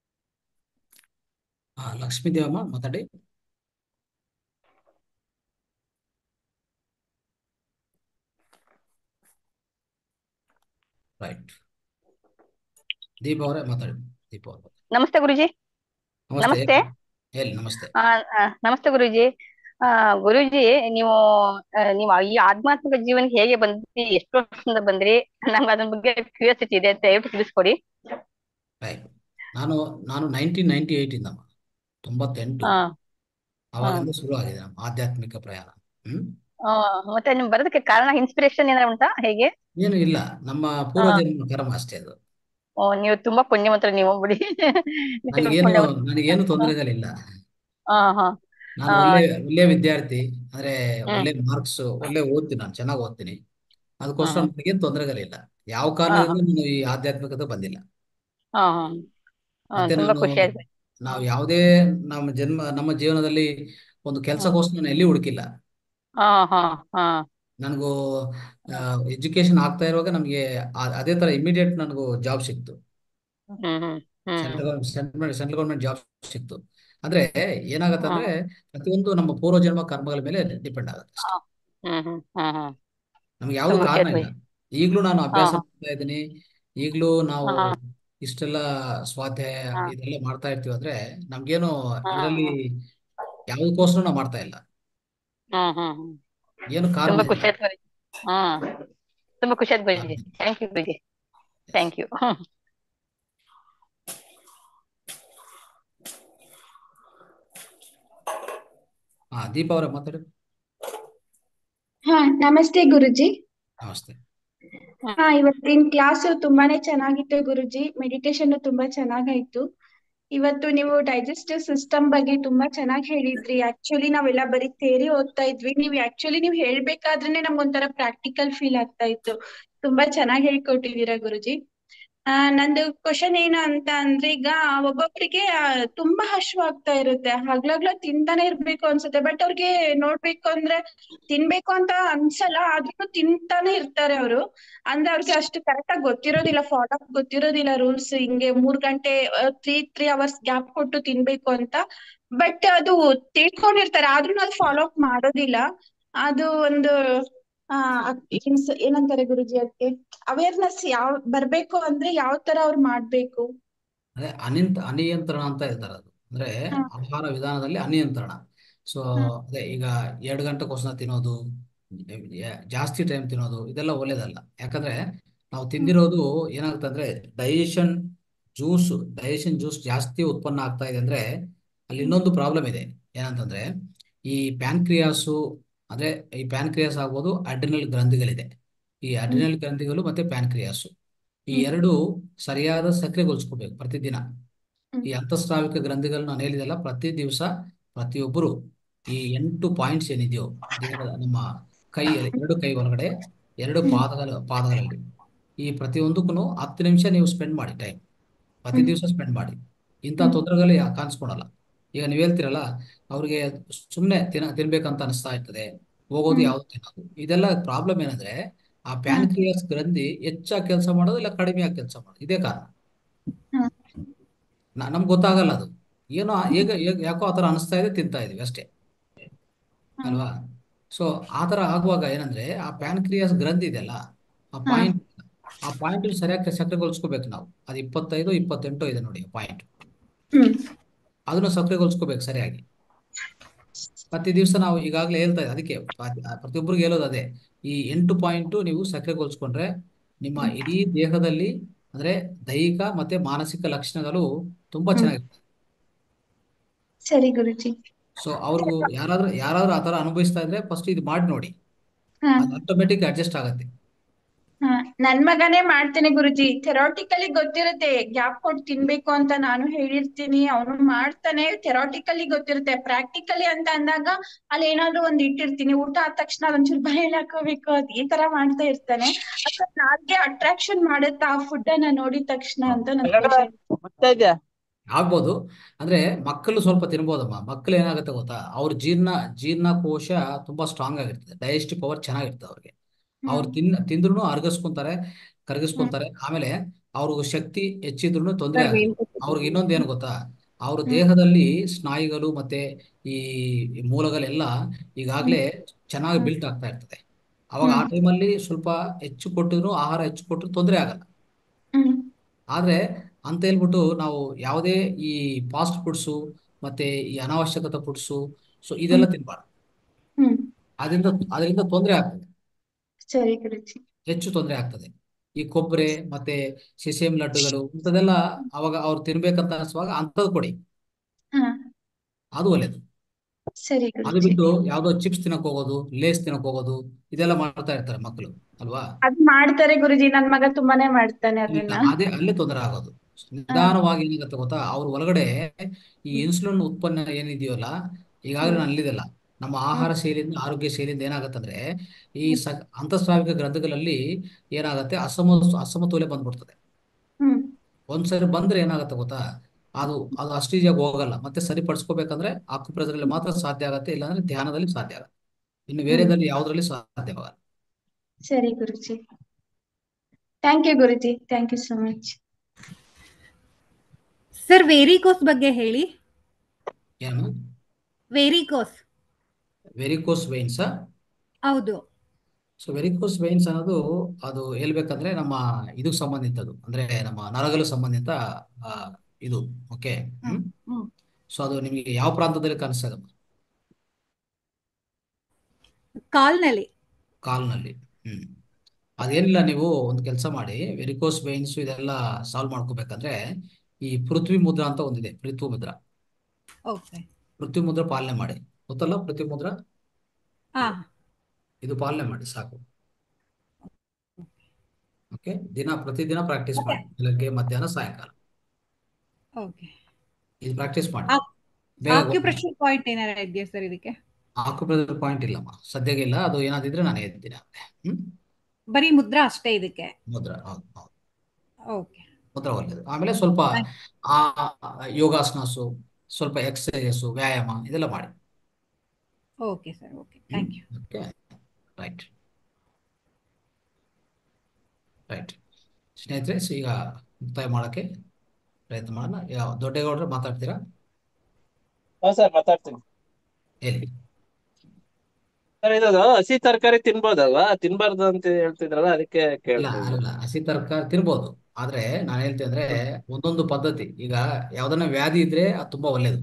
ಹಾ, ಲಕ್ಷ್ಮೀ ದೇವಮ್ಮ ಮಾತಾಡಿ. ರೈಟ್, ದೀಪ ಅವರೇ ಮಾತಾಡಿ. ದೀಪ ಅವರು ನಮಸ್ತೆ ಗುರುಜಿ. ನಮಸ್ತೆ. ನಮಸ್ತೆ. ಹೇಳಿ ನಮಸ್ತೆ. ಆ, ಆ, ನಮಸ್ತೆ ಗುರುಜಿ. ಆ ಗುರೂಜಿ, ನೀವು ಆ, ನೀವು ಈ ಆಧ್ಯಾತ್ಮಿಕ ಜೀವನಕ್ಕೆ ಹೇಗೆ ಬಂದ್ರಿ, ಎಷ್ಟು ವರ್ಷದಿಂದ ಬಂದ್ರಿ? ನಂಗೆ ಅದ್ರ ಬಗ್ಗೆ ಕ್ಯೂರಿಯಾಸಿಟಿ ಇದೆ, ದಯವಿಟ್ಟು ತಿಳಿಸ್ಕೊಡಿ. ರೈಟ್. ನಾನು ನಾನು ನೈನ್ಟೀನ್ ನೈನ್ಟಿ ಏಯ್ಟ್ ಇಂದ ತೊಂಬತ್ತೆಂಟು ಹಾ ಹಾ ಅವಾಗಿಂದ ಶುರು ಆಗಿದೆ ನಮ್ಮ ಆಧ್ಯಾತ್ಮಿಕ ಪ್ರಯಾಣ. ಹ್ಮ್ ಆ, ಮತ್ತೆ ನಿಮ್ ಬರೋದಕ್ಕೆ ಕಾರಣ, ಇನ್ಸ್ಪಿರೇಷನ್ ಏನಾರ ಉಂಟಾ ಹೇಗೆ? ಏನು ಇಲ್ಲ, ನಮ್ಮ ಹಾ ಪೂರ್ವಜನ್ಮ ಕರ್ಮ ಅಷ್ಟೇ ಅದು. ಓ, ನೀವು ತುಂಬಾ ಪುಣ್ಯವಂತರು ನೀವು ಬಿಡಿ. ನಿಜಕ್ಕೂ ನನಗೇನು ಪುಣ್ಯವಂತರು. ನನಗೇನು ತೊಂದರೆಗಳಿಲ್ಲ. ಹಾ ಹಾ ನಾನು ಆ, ಒಳ್ಳೆ ಒಳ್ಳೆ ವಿದ್ಯಾರ್ಥಿ, ಅಂದ್ರೆ ಹ್ಮ್ ಒಳ್ಳೆ ಮಾರ್ಕ್ಸ್, ಒಳ್ಳೆ ಓದ್ತೀನಿ, ನಾನು ಚೆನ್ನಾಗಿ ಓದ್ತೀನಿ. ಹಾ ಅದಕ್ಕೋಸ್ಕರ ನನಗೇನು ತೊಂದರೆಗಳಿಲ್ಲ. ಯಾವ ಹಾ ಹಾ ಕಾರಣದಿಂದ ನಾನು ಈ ಆಧ್ಯಾತ್ಮಿಕತೆ ಬಂದಿಲ್ಲ. ಹಾ ಹಾ ಹಾ, ಮತ್ತೆ ತುಂಬಾ ನಾನು ಖುಷಿ ಆಯ್ತು. ನಾವು ಯಾವುದೇ ನಮ್ಮ ಜನ್ಮ ನಮ್ಮ ಜೀವನದಲ್ಲಿ ಒಂದು ಹ್ಮ್ ಕೆಲಸಕ್ಕೋಸ್ಕರ ನಾನು ಎಲ್ಲಿ ಹುಡುಕಿಲ್ಲ. ಹಾ ಹಾ ಹಾ ನನಗೂ ಎಜುಕೇಶನ್ ಆಗ್ತಾ ಇರುವಾಗ ನಮಗೆ ಅದೇ ತರ ಇಮಿಡಿಯೇಟ್ ನನಗೂ ಜಾಬ್ ಸಿಕ್ತು. ಹ್ಮ್ ಹ್ಮ್ ಹ್ಮ್ central central central government job ಸಿಕ್ತು. ಅಂದ್ರೆ ಏನಾಗುತ್ತೆ ಹ್ಮ್ ಅಂದ್ರೆ ಪ್ರತಿಯೊಂದು ನಮ್ಮ ಪೂರ್ವಜನ್ಮ ಕರ್ಮಗಳ ಮೇಲೆ ಡಿಪೆಂಡ್ ಆಗುತ್ತೆ ಹಾ, ಅಷ್ಟೇ. ಹ್ಮ್ ಹ್ಮ್ ಹ್ಮ್ ಹ್ಮ್ ನಮ್ಗೆ ಯಾವುದು ತುಂಬಾ ಖುಷಿ ಕಾರಣ ಆಯ್ತು ಇಲ್ಲ. ಬಿಡಿ. ಈಗಲೂ ನಾನು ಹಾ ಅಭ್ಯಾಸ ಮಾಡ್ತಾ ಇದ್ದೀನಿ. ಈಗಲೂ ನಾವು ಹಾ ಇಷ್ಟೆಲ್ಲ ಸ್ವಾಧ್ಯಾಯ ಹಾ ಇದೆಲ್ಲ ಮಾಡ್ತಾ ಇರ್ತೀವಿ ಅಂದ್ರೆ ನಮ್ಗೇನು ಹಾ ಇದರಲ್ಲಿ ಹಾ ಯಾವುದಕ್ಕೋಸ್ಕರ ನಾವು ಮಾಡ್ತಾ ಇಲ್ಲ. ಹ್ಮ್ ಹ್ಮ್ ಹ್ಮ್ ಏನು ಕಾರಣ ತುಂಬಾ ಇಲ್ಲ. ಖುಷಿ ಆಯ್ತು ಬಿಡಿ. ಹಾ, ತುಂಬಾ ಖುಷಿ ಆಯ್ತು ಕಾರಣ ಬಿಡಿ. ಇಲ್ಲ. ಥ್ಯಾಂಕ್ ಯು ಬಿಡಿ. Yes. Thank you. ಹಾ, ದೀಪ ಅವರೇ ಮಾತಾಡಿ. ಹಾ ನಮಸ್ತೆ ಗುರುಜಿ. ನಮಸ್ತೆ. ಹಾ ಇವತ್ತಿನ ಕ್ಲಾಸ್ ತುಂಬಾನೇ ಚೆನ್ನಾಗಿತ್ತು ಗುರುಜಿ. ಮೆಡಿಟೇಷನ್ ತುಂಬಾ ಚೆನ್ನಾಗಾಯ್ತು. ಇವತ್ತು ನೀವು ಡೈಜೆಸ್ಟಿವ್ ಸಿಸ್ಟಮ್ ಬಗ್ಗೆ ತುಂಬಾ ಚೆನ್ನಾಗಿ ಹೇಳಿದ್ರಿ. ಆಕ್ಚುಲಿ ನಾವೆಲ್ಲ ಬರೀ ಥಿಯರಿ ಓದ್ತಾ ಇದ್ವಿ. ನೀವು ಆಕ್ಚುಲಿ ನೀವು ಹೇಳ್ಬೇಕಾದ್ರೇನೆ ನಮ್ಗೊಂಥರ ಪ್ರಾಕ್ಟಿಕಲ್ ಫೀಲ್ ಆಗ್ತಾ ಇತ್ತು. ತುಂಬಾ ಚೆನ್ನಾಗಿ ಹೇಳ್ಕೊಟ್ಟಿದ್ದೀರಾ ಗುರುಜಿ. ಆ ನಂದು ಕ್ವಶನ್ ಏನು ಅಂತ ಅಂದ್ರೆ, ಈಗ ಒಬ್ಬೊಬ್ರಿಗೆ ಆ, ತುಂಬಾ ಹಶ್ವ ಆಗ್ತಾ ಇರುತ್ತೆ, ಹಗ್ಲಗ್ಲ ತಿಂತಾನೆ ಇರ್ಬೇಕು ಅನ್ಸುತ್ತೆ. ಬಟ್ ಅವ್ರಿಗೆ ನೋಡ್ಬೇಕು ಅಂದ್ರೆ ತಿನ್ಬೇಕು ಅಂತ ಅನ್ಸಲ್ಲ, ಆದ್ರೂ ತಿಂತಾನೆ ಇರ್ತಾರೆ ಅವರು. ಅಂದ್ರೆ ಅವ್ರಿಗೆ ಅಷ್ಟು ಕರೆಕ್ಟ್ ಆಗಿ ಗೊತ್ತಿರೋದಿಲ್ಲ, ಫಾಲೋ ಗೊತ್ತಿರೋದಿಲ್ಲ ರೂಲ್ಸ್. ಹಿಂಗೆ ಮೂರ್ ಗಂಟೆ ತ್ರೀ ತ್ರೀ ಅವರ್ಸ್ ಗ್ಯಾಪ್ ಕೊಟ್ಟು ತಿನ್ಬೇಕು ಅಂತ. ಬಟ್ ಅದು ತಿಳ್ಕೊಂಡಿರ್ತಾರೆ, ಆದ್ರೂ ಅದು ಫಾಲೋ ಅಪ್ ಮಾಡೋದಿಲ್ಲ. ಅದು ಒಂದು ಆ ಏನ್ಸ್- ಏನಂತಾರೆ ಗುರುಜಿ ಅದಕ್ಕೆ, ಅವೇರ್ನೆಸ್ ಯಾವ ಬರ್ಬೇಕು ಅಂದ್ರೆ ಯಾವ ತರ ಅವ್ರು ಮಾಡ್ಬೇಕು? ಅದೇ ಅನಿಂತ ಅನಿಯಂತ್ರಣ ಅಂತ ಹೇಳ್ತಾರೆ. ಅದು ಅಂದ್ರೆ ಹ, ಆಹಾರ ವಿಧಾನದಲ್ಲಿ ಅನಿಯಂತ್ರಣ. ಸೊ ಹ, ಅದೇ ಈಗ ಎರಡು ಗಂಟೆಗೋಸ್ಕರ ತಿನ್ನೋದು, ಜ- ಜಾಸ್ತಿ ಟೈಮ್ ತಿನ್ನೋದು ಇದೆಲ್ಲ ಒಳ್ಳೇದಲ್ಲ. ಯಾಕಂದ್ರೆ ನಾವು ಹ್ಮ್, ತಿಂದಿರೋದು ಏನಾಗುತ್ತೆ ಅಂದ್ರೆ ಡೈಜೆಷನ್ ಜ್ಯೂಸ್ ಡೈಜೆಷನ್ ಜ್ಯೂಸ್ ಜಾಸ್ತಿ ಉತ್ಪನ್ನ ಆಗ್ತಾ ಇದೆ ಅಂದ್ರೆ ಅಲ್ಲಿ ಹ್ಮ್, ಇನ್ನೊಂದು ಪ್ರಾಬ್ಲಮ್ ಇದೆ. ಏನಂತಂದ್ರೆ ಈ ಪ್ಯಾನ್ಕ್ರಿಯಾಸು, ಅಂದ್ರೆ ಈ ಪ್ಯಾನ್ಕ್ರಿಯಾಸ್ ಆಗ್ಬೋದು, ಅಡ್ರಿನಲ್ ಗ್ರಂಥಿಗಳಿದೆ. ಈ ಹ್ಮ್, ಅಡ್ರಿನಲ್ ಗ್ರಂಥಿಗಳು ಮತ್ತೆ ಪ್ಯಾನ್ಕ್ರಿಯಾಸು ಈ ಹ್ಮ್, ಎರಡು ಸರಿಯಾದ ಸಕ್ರಿಯಗೊಳಿಸ್ಕೋಬೇಕು ಪ್ರತಿದಿನ. ಹ್ಮ್, ಈ ಅಂತಸ್ರಾವಿಕ ಗ್ರಂಥಿಗಳು ನಾನು ಹೇಳಿದೆಲ್ಲ, ಪ್ರತಿ ದಿವಸ ಪ್ರತಿಯೊಬ್ಬರು ಈ ಎಂಟು ಪಾಯಿಂಟ್ಸ್ ಏನಿದೆಯೋ ದೇಹದ ನಮ್ಮ ಕೈ ಎರಡು ಕೈ ಒಳಗಡೆ, ಎರಡು ಹ್ಮ್, ಪಾದಗಳ ಪಾದಗಳಲ್ಲಿ ಈ ಪ್ರತಿಯೊಂದಕ್ಕೂ ಹತ್ತು ನಿಮಿಷ ನೀವು ಸ್ಪೆಂಡ್ ಮಾಡಿ ಟೈಮ್, ಪ್ರತಿ ಹ್ಮ್, ದಿವಸ ಸ್ಪೆಂಡ್ ಮಾಡಿ. ಇಂಥ ಹ್ಮ್, ತೊಂದರೆಗಳು ಯಾ- ಕಾಣಿಸ್ಕೊಳಲ್ಲ. ಈಗ ನೀವು ಹೇಳ್ತೀರಲ್ಲ, ಅವ್ರಿಗೆ ಸುಮ್ಮನೆ ತಿನ್ನ ತಿನ್ಬೇಕಂತ ಅನಿಸ್ತಾ ಇರ್ತದೆ, ಹೋಗೋದು ಹ್ಮ್, ಯಾವ್ದು ತಿನ್ನೋದು, ಇದೆಲ್ಲ ಪ್ರಾಬ್ಲಮ್. ಏನಂದ್ರೆ ಆ ಹ್ಮ್, ಪ್ಯಾನ್ಕ್ರಿಯಾಸ್ ಗ್ರಂಥಿ ಹೆಚ್ಚಾಗಿ ಕೆಲಸ ಮಾಡೋದು ಇಲ್ಲ ಕಡಿಮೆಯಾಗಿ ಕೆಲಸ ಮಾಡೋದು, ಇದೇ ಕಾರಣ. ಹ್ಮ್, ನ- ನಮ್ಗೆ ಗೊತ್ತಾಗಲ್ಲ ಅದು. ಏನೋ ಈಗ ಈಗ ಯಾಕೋ ಆ ಥರ ಅನಿಸ್ತಾ ಇದೆ, ತಿಂತಾ ಇದೀವಿ ಅಷ್ಟೇ ಹ್ಮ್, ಅಲ್ವಾ? ಸೊ ಆ ಥರ ಆಗುವಾಗ ಏನಂದ್ರೆ ಆ ಪ್ಯಾನ್ಕ್ರಿಯಾಸ್ ಗ್ರಂಥಿ ಇದೆಯಲ್ಲ, ಆ ಹ್ಮ್, ಪಾಯಿಂಟ್ ಆ ಪಾಯಿಂಟ್ ಸರಿಯಾಗಿ ಸಕ್ರಿಯಗೊಳಿಸ್ಕೋಬೇಕು ನಾವು. ಅದು ಇಪ್ಪತ್ತೈದು ಇಪ್ಪತ್ತೆಂಟು ಇದೆ ನೋಡಿ ಪಾಯಿಂಟ್, ಹ್ಮ್, ಅದನ್ನು ಸಕ್ರಿಯಗೊಳಿಸ್ಕೋಬೇಕು ಸರಿಯಾಗಿ. ಪ್ರತಿ ದಿವಸ ನಾವು ಈಗಾಗಲೇ ಹೇಳ್ತಾ ಇದ್ದೆ, ಅದಕ್ಕೆ ಪ್ರ- ಪ್ರತಿಯೊಬ್ಬರಿಗೆ ಹೇಳೋದು ಅದೇ, ಈ ಎಂಟು ಪಾಯಿಂಟು ನೀವು ಸಕ್ರಿಯಗೊಳಿಸ್ಕೊಂಡ್ರೆ ನಿಮ್ಮ ಹ್ಮ್. ಇಡೀ ದೇಹದಲ್ಲಿ ಅಂದ್ರೆ ದೈಹಿಕ ಮತ್ತೆ ಮಾನಸಿಕ ಲಕ್ಷಣಗಳು ತುಂಬಾ ಹ್ಮ್. ಚೆನ್ನಾಗಿರ್ತವೆ. ಸರಿ ಗುರುಜಿ. ಸೊ ಅವ್ರಿಗೂ ಯಾರಾದ್ರೂ ಯಾರಾದ್ರೂ ಆ ಥರ ಅನುಭವಿಸ್ತಾ ಇದ್ರೆ ಫಸ್ಟ್ ಇದು ಮಾಡಿ ನೋಡಿ, ಹಾ ಅದು ಆಟೋಮೆಟಿಕ್ ಅಡ್ಜಸ್ಟ್ ಆಗುತ್ತೆ. ಹಾ ನನ್ ಮಗನೇ ಮಾಡ್ತೇನೆ ಗುರುಜಿ. ಥೆರಾಟಿಕಲಿ ಗೊತ್ತಿರುತ್ತೆ ಗ್ಯಾಪ್ ಕೊಟ್ಟು ತಿನ್ಬೇಕು ಅಂತ ನಾನು ಹೇಳಿರ್ತೀನಿ, ಅವನು ಮಾಡ್ತಾನೆ. ಥೆರಾಟಿಕಲಿ ಗೊತ್ತಿರುತ್ತೆ, ಪ್ರಾಕ್ಟಿಕಲಿ ಅಂತ ಅಂದಾಗ ಅಲ್ಲಿ ಏನಾದ್ರು ಒಂದ್ ಇಟ್ಟಿರ್ತೀನಿ, ಊಟ ಆದ ತಕ್ಷಣ ಒಂಚೂರು ಬಾಯಲ್ಲಿ ಹಾಕೋಬೇಕು, ಅದ್ ಈ ತರ ಮಾಡ್ತಾ ಇರ್ತಾನೆ. ಅದ್ರ ನಾಲ್ಗೆ ಅಟ್ರಾಕ್ಷನ್ ಮಾಡುತ್ತಾ ಆ ಫುಡ್ ಅನ್ನ ನೋಡಿದ ತಕ್ಷಣ ಅಂತ ನನ್ ಕ್ವಶನ್. ಆಗ್ಬೋದು. ಅಂದ್ರೆ ಮಕ್ಕಳು ಸ್ವಲ್ಪ ತಿನ್ಬೋದಮ್ಮ. ಮಕ್ಕಳು ಏನಾಗುತ್ತೆ ಗೊತ್ತಾ, ಅವ್ರ ಜೀರ್ಣ ಜೀರ್ಣಕೋಶ ತುಂಬಾ ಸ್ಟ್ರಾಂಗ್ ಆಗಿರ್ತದೆ, ಡೈಜೆಸ್ಟಿವ್ ಪವರ್ ಚೆನ್ನಾಗಿರ್ತದೆ ಅವ್ರಿಗೆ. ಅವ್ರು ಹ್ಮ್ ತಿನ್ನ ತಿಂದ್ರು ಅರ್ಗಿಸ್ಕೊಂತಾರೆ, ಹ್ಮ್ ಕರಗಿಸ್ಕೊಂತಾರೆ. ಆಮೇಲೆ ಅವ್ರಿಗೆ ಶಕ್ತಿ ಹೆಚ್ಚಿದ್ರು ತೊಂದರೆ ಆಗಲ್ಲ. ಅವ್ರಿಗೆ ಇನ್ನೊಂದು ಏನು ಗೊತ್ತಾ, ಅವ್ರ ಹ್ಮ್ ದೇಹದಲ್ಲಿ ಸ್ನಾಯುಗಳು ಮತ್ತೆ ಈ ಈ ಮೂಲಗಳೆಲ್ಲ ಹ್ಮ್ ಈಗಾಗಲೇ ಚೆನ್ನಾಗಿ ಹ್ಮ್ ಬಿಲ್ಟ್ ಆಗ್ತಾ ಇರ್ತದೆ. ಅವಾಗ ಆ ಹ್ಮ್ ಟೈಮಲ್ಲಿ ಸ್ವಲ್ಪ ಹೆಚ್ಚು ಕೊಟ್ಟಿದ್ರು, ಆಹಾರ ಹೆಚ್ಚು ಕೊಟ್ಟರು ತೊಂದರೆ ಆಗಲ್ಲ. ಹ್ಮ್ ಆದ್ರೆ ಅಂತ ಹೇಳ್ಬಿಟ್ಟು ನಾವು ಯಾವುದೇ ಈ ಫಾಸ್ಟ್ ಫುಡ್ಸು ಮತ್ತೆ ಈ ಅನಾವಶ್ಯಕತೆ ಫುಡ್ಸು, ಸೊ ಇದೆಲ್ಲ ಹ್ಮ್ ತಿನ್ಬಾರ್ದು. ಅದರಿಂದ ಅದರಿಂದ ತೊಂದರೆ ಆಗ್ತದೆ, ಸರಿ ಗುರುಜಿ. ಹೆಚ್ಚು ತೊಂದರೆ ಆಗ್ತದೆ. ಈ ಕೊಬ್ಬರಿ ಮತ್ತೆ ಸೆಸೇಮ್ ಲಡ್ಡುಗಳು ಇಂಥದೆಲ್ಲ ಅವಾಗ ಅವ್ರು ತಿನ್ಬೇಕಂತ ಅನಿಸುವಾಗ ಅಂಥದ್ದು ಕೊಡಿ, ಹಾ ಅದು ಒಳ್ಳೇದು. ಸರಿ ಅದು ಗುರುಜಿ. ಬಿಟ್ಟು ಯಾವ್ದೋ ಚಿಪ್ಸ್ ತಿನ್ನಕ್ ಹೋಗೋದು, ಲೇಸ್ ತಿನ್ನಕ್ ಹೋಗೋದು ಇದೆಲ್ಲ ಮಾಡ್ತಾ ಇರ್ತಾರೆ ಮಕ್ಕಳು ಅಲ್ವಾ. ಅದ್ ಮಾಡ್ತಾರೆ ಗುರುಜಿ, ನನ್ ಮಗ ತುಂಬಾನೇ ಮಾಡ್ತಾನೆ ಇಲ್ಲ, ಅದನ್ನ. ಅದೇ ಅಲ್ಲೇ ತೊಂದರೆ ಆಗೋದು. ಹಾ ನಿಧಾನವಾಗಿ ಏನಾಗುತ್ತೆ ಗೊತ್ತಾ, ಅವ್ರ ಒಳಗಡೆ ಈ ಇನ್ಸುಲಿನ್ ಉತ್ಪನ್ನ ಏನಿದೆಯಲ್ಲ, ಈಗಾಗಲೇ ಹ್ಮ್ ನಾನು ಅಲ್ಲಿದೆಲ್ಲ ನಮ್ಮ ಆಹಾರ ಹ್ಮ್ ಶೈಲಿಯಿಂದ ಆರೋಗ್ಯ ಶೈಲಿಯಿಂದ ಏನಾಗತ್ತಂದ್ರೆ ಈ ಹ್ಮ್ ಸ ಅಂತಸ್ರಾವಿಕ ಗ್ರಂಥಿಗಳಲ್ಲಿ ಏನಾಗುತ್ತೆ, ಅಸಮ ಅಸಮತೋಲ್ಯ ಬಂದ್ಬಿಡ್ತದೆ. ಹ್ಮ್ ಒಂದ್ಸರಿ ಬಂದ್ರೆ ಏನಾಗುತ್ತೆ ಗೊತ್ತಾ, ಅದು ಅದು ಅಷ್ಟು ಈಸಿಯಾಗಿ ಹೋಗಲ್ಲ. ಮತ್ತೆ ಸರಿಪಡಿಸ್ಕೋಬೇಕಂದ್ರೆ ಅಕ್ಕುಪ್ರೆಸರಲ್ಲಿ ಮಾತ್ರ ಸಾಧ್ಯ ಆಗತ್ತೆ, ಇಲ್ಲಾಂದ್ರೆ ಧ್ಯಾನದಲ್ಲಿ ಸಾಧ್ಯ ಆಗುತ್ತೆ. ಇನ್ನು ಹ್ಮ್ ಬೇರೆದಲ್ಲಿ ಯಾವುದರಲ್ಲಿ ಸಾಧ್ಯವಾಗಲ್ಲ. ಸರಿ ಗುರುಜಿ. ಥ್ಯಾಂಕ್ ಯು ಗುರುಜಿ, thank you so much. Sir varicose ಬಗ್ಗೆ ಹೇಳಿ. ಏನು ವೇರಿಕೋಸ್? ವೆರಿಕೋಸ್ ವೈನ್ಸಾ? ಹೌದು. ಸೊ ವೆರಿಕೋಸ್ ವೈನ್ಸ್ ಅನ್ನೋದು ಅದು ಹೇಳ್ಬೇಕಂದ್ರೆ ನಮ್ಮ ಇದಕ್ಕೆ ಸಂಬಂಧಿತದ್ದು, ಅಂದ್ರೆ ನಮ್ಮ ನರಗಳು ಸಂಬಂಧಿತ ಆ, ಇದು. ಓಕೆ. ಹ್ಮ್ ಹ್ಮ್ ಹ್ಮ್ ಸೊ ಅದು ನಿಮಗೆ ಯಾವ ಪ್ರಾಂತದಲ್ಲಿ ಕಾಣಿಸ್ತದಮ್ಮ? ಕಾಲ್ನಲ್ಲಿ. ಕಾಲ್ನಲ್ಲಿ. ಹ್ಮ್ ಅದೇನಿಲ್ಲ, ನೀವು ಒಂದು ಕೆಲಸ ಮಾಡಿ, ವೆರಿಕೋಸ್ ವೈನ್ಸ್ ಇದೆಲ್ಲ ಸಾಲ್ವ್ ಮಾಡ್ಕೋಬೇಕಂದ್ರೆ ಈ ಪೃಥ್ವಿ ಮುದ್ರಾ ಅಂತ ಒಂದಿದೆ, ಪೃಥ್ವಿ ಮುದ್ರಾ. ಓಕೆ. ಪೃಥ್ವಿ ಮುದ್ರಾ ಪಾಲನೆ ಮಾಡಿ, ಗೊತ್ತಲ್ಲ ಪೃಥ್ವಿ ಮುದ್ರಾ? ಹಾ ಇದು ಪಾಲನೆ ಮಾಡಿ ಸಾಕು. ಓಕೆ, ದಿನ ಪ್ರತಿದಿನ ಪ್ರಾಕ್ಟೀಸ್ ಓಕೆ ಮಾಡಿ, ಬೆಳಗ್ಗೆ ಮಧ್ಯಾಹ್ನ ಸಾಯಂಕಾಲ ಓಕೆ. ಇದು ಪ್ರಾಕ್ಟೀಸ್ ಮಾಡಿ. ಬೇಗ ಗೊತ್ತಾಗುತ್ತೆ. ಆಕ್ಯುಪ್ರೆಷರ್ ಪಾಯಿಂಟ್ ಏನಾರ ಇದೆಯಾ ಸರ್ ಇದಕ್ಕೆ? ಆಕ್ಯುಪ್ರೆಷರ್ ಪಾಯಿಂಟ್ ಇಲ್ಲಮ್ಮ ಸದ್ಯಕ್ಕೆ ಇಲ್ಲ, ಅದು ಏನಾದಿದ್ರೆ ನಾನು ಹೇಳ್ತೀನಿ ಅಂತೆ. ಹ್ಮ್ ಬರೀ ಮುದ್ರಾ ಅಷ್ಟೇ ಇದಕ್ಕೆ? ಮುದ್ರಾ, ಹೌದು ಹೌದು, ಓಕೆ. ಮುದ್ರಾ ಒಳ್ಳೆಯದು. ಆಮೇಲೆ ಸ್ವಲ್ಪ ಥ್ಯಾಂಕ್ ಆ ಯೋಗಾಸನಸು, ಸ್ವಲ್ಪ ಎಕ್ಸಸೈಸು, ವ್ಯಾಯಾಮ ಇದೆಲ್ಲ ಮಾಡಿ. Okay sir. ಓಕೆ, ಹ್ಮ್ thank you. Okay, right right ಸ್ನೇಹಿತರೆ, ಸೊ ಈಗ ಮುಕ್ತಾಯ ಮಾಡೋಕ್ಕೆ ಪ್ರಯತ್ನ ಮಾಡೋಣ. ಯಾವ ದೊಡ್ಡೇಗೌಡರು ಮಾತಾಡ್ತೀರಾ? ಹಾ ಸರ್ ಮಾತಾಡ್ತೀನಿ. ಹೇಳಿ. ಸರ್ ಇದು ಹಸಿ ತರಕಾರಿ ತಿನ್ಬೋದಲ್ವಾ, ತಿನ್ಬಾರ್ದು ಅಂತ ಹೇಳ್ತಿದ್ರಲ್ಲ, ಅದಕ್ಕೆ ಇಲ್ಲ ಕೇಳ್ತಾ ಇದ್ದೆ. ಅಲ್ಲ, ಹಸಿ ತರಕಾರಿ ತಿನ್ಬೋದು. ಆದ್ರೆ ನಾನು ಹೇಳ್ತೀನಿ ಅಂದ್ರೆ ಒಂದೊಂದು ಪದ್ಧತಿ. ಈಗ ಯಾವ್ದನ್ನ ವ್ಯಾಧಿ ಇದ್ರೆ ಅದು ತುಂಬಾ ಒಳ್ಳೇದು.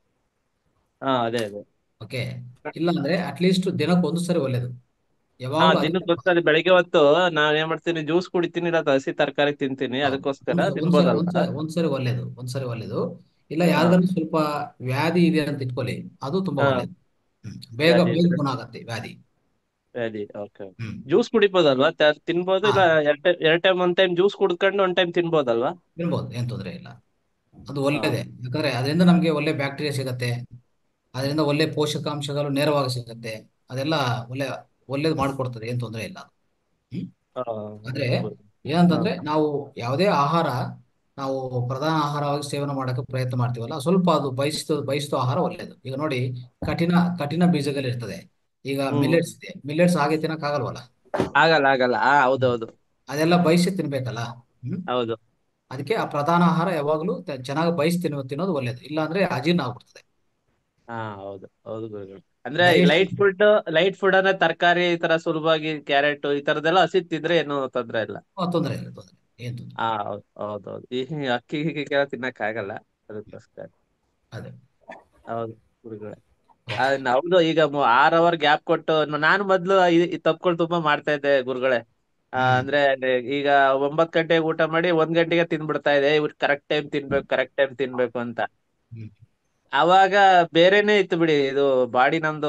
ಹಾ ಅದೇ ಅದೇ. ಓಕೆ, ಇಲ್ಲ ಅಂದ್ರೆ ಅಟ್ಲೀಸ್ಟ್ ದಿನಕ್ಕೆ ಒಂದು ಸರಿ ಒಳ್ಳೇದು. ಹಾ ಯಾವಾಗಲೂ ಅದೇ ದಿನಕ್ಕೆ ಗೊತ್ತದೆ, ಬೆಳಿಗ್ಗೆ ಹೊತ್ತು ನಾನ್ ಏನ್ ಮಾಡ್ತೀನಿ, ಜ್ಯೂಸ್ ಕುಡಿತೀನಿ, ಇಲ್ಲ ಹಸಿ ತರಕಾರಿ ತಿಂತೀನಿ, ಹೌದು. ಅದಕ್ಕೋಸ್ಕರ ಒಂದ್ಸ- ಒಂದ್ಸರಿ ತಿನ್ಬೋದಲ್ವಾ? ಒಂದ್ಸರಿ ಒಂದ್ಸರಿ ಒಳ್ಳೇದು, ಒಂದ್ಸರಿ ಒಳ್ಳೇದು. ಇಲ್ಲ ಹಾ ಯಾರಿಗಾದ್ರೂ ಸ್ವಲ್ಪ ವ್ಯಾಧಿ ಇದೆ ಅಂತ ಇಟ್ಕೊಳ್ಳಿ, ಅದು ತುಂಬಾ ಹಾ ಒಳ್ಳೇದು. ಹ್ಮ್ ಬೇಗ ವ್ಯಾಧಿ ಬೇಗ ಇದ್ರೆ ಗುಣ ಆಗತ್ತೆ ವ್ಯಾಧಿ. ವ್ಯಾಧಿ. ಓಕೆ. ಹ್ಮ್ ಜ್ಯೂಸ್ ಕುಡಿಬೋದಲ್ವಾ, ತ- ತಿನ್ಬೋದು, ಹಾ ಇಲ್ಲ ಎರಡ್ ಟೈಮ್ ಎರಡ್ ಟೈಮ್ ಒಂದ್ ಟೈಮ್ ಜ್ಯೂಸ್ ಕುಡ್ಕೊಂಡು ಒಂದ್ ಟೈಮ್ ತಿನ್ಬೋದಲ್ವಾ? ತಿನ್ಬೋದು, ಏನ್ ತೊಂದರೆ ಇಲ್ಲ. ಅದು ಹಾ ಒಳ್ಳೇದೇ, ಯಾಕಂದ್ರೆ ಅದರಿಂದ ನಮ್ಗೆ ಒಳ್ಳೆ ಬ್ಯಾಕ್ಟೀರಿಯಾ ಸಿಗತ್ತೆ, ಅದರಿಂದ ಒಳ್ಳೆ ಪೋಷಕಾಂಶಗಳು ನೇರವಾಗಿ ಸಿಗುತ್ತೆ. ಅದೆಲ್ಲ ಒಳ್ಳೆ ಒಳ್ಳೇದು ಮಾಡ್ಕೊಡ್ತದೆ, ಏನ್ ತೊಂದರೆ ಇಲ್ಲ. ಹ್ಮ್ ಹಾ ಆದ್ರೆ ಹೌದು ಹಾ ಏನಂತಂದ್ರೆ ನಾವು ಯಾವುದೇ ಆಹಾರ ನಾವು ಪ್ರಧಾನ ಆಹಾರವಾಗಿ ಸೇವನೆ ಮಾಡಕ್ಕೆ ಪ್ರಯತ್ನ ಮಾಡ್ತೀವಲ್ಲ, ಸ್ವಲ್ಪ ಅದು ಬಯಸಿದ ಬಯಸಿದ ಆಹಾರ ಒಳ್ಳೇದು. ಈಗ ನೋಡಿ, ಕಠಿಣ ಕಠಿಣ ಬೀಜಗಳು ಇರ್ತದೆ. ಈಗ ಹ್ಮ್ ಮಿಲೆಟ್ಸ್ ಇದೆ, ಮಿಲೆಟ್ಸ್ ಹಾಗೆ ತಿನ್ನಕ್ ಆಗಲ್ವಲ್ಲ. ಆಗಲ್ಲ ಆಗಲ್ಲ. ಹಾ ಹ್ಮ್. ಹೌದೌದು ಅದೆಲ್ಲ ಬಯಸಿ ತಿನ್ಬೇಕಲ್ಲ. ಹ್ಮ್ ಹೌದು. ಅದಕ್ಕೆ ಆ ಪ್ರಧಾನ ಆಹಾರ ಯಾವಾಗಲೂ ತ- ಚೆನ್ನಾಗಿ ಬಯಸಿ ತಿನ್ನೋ ತಿನ್ನೋದು ಒಳ್ಳೇದು, ಇಲ್ಲ ಅಂದ್ರೆ ಅಜೀರ್ಣ ಆಗ್ಬಿಡ್ತದೆ. ಹಾ ಹೌದು ಹೌದು ಗುರುಗಳು. ಅಂದ್ರೆ light digestion food light food ಅಂದ್ರೆ ತರಕಾರಿ ಈ ತರ ಸುಲಭವಾಗಿ ಕ್ಯಾರೆಟ್ ಈ ತರದೆಲ್ಲ ಹಸಿ ತಿಂದ್ರೆ ಏನು ತೊಂದ್ರೆ ಇಲ್ಲ. ತೊಂದರೆ ಇಲ್ಲ, ತೊಂದರೆ ಏನ್ ತೊಂದರೆ ಹಾ ಹೌದು ಹೌದೌದು. ಈ ಅಕ್ಕಿ ಗಿಕ್ಕಿಗೆಲ್ಲ ತಿನ್ನಕ್ ಆಗಲ್ಲ, ಅದಕ್ಕೋಸ್ಕರ. ಅದೇ. ಹೌದು ಗುರುಗಳೇ. ಓಕೆ. ಅದ್ ಹೌದು, ಈಗ ಮು- ಆರ್ ಅವರ್ ಗ್ಯಾಪ್ ಕೊಟ್ಟು ನ- ನಾನು ಮೊದ್ಲು ಈ ಈ ತಪ್ಪುಗಳು ತುಂಬಾ ಮಾಡ್ತಾ ಇದ್ದೆ ಗುರುಗಳೇ. ಆ, ಹ್ಮ್ ಅಂದ್ರೆ ಈಗ ಒಂಬತ್ ಗಂಟೆಗೆ ಊಟ ಮಾಡಿ ಒಂದ್ ಗಂಟೆಗೆ ತಿಂದ್ಬಿಡ್ತಾ ಇದೆ, ಇವ್ರು ಕರೆಕ್ಟ್ ಟೈಮ್ ತಿನ್ಬೇಕು ಕರೆಕ್ಟ್ ಟೈಮ್ ತಿನ್ಬೇಕು ಅಂತ. ಹ್ಮ್ ಅವಾಗ ಬೇರೆನೆ ಇತ್ತು ಬಿಡಿ, ಇದು ಬಾಡಿ ನಮ್ದು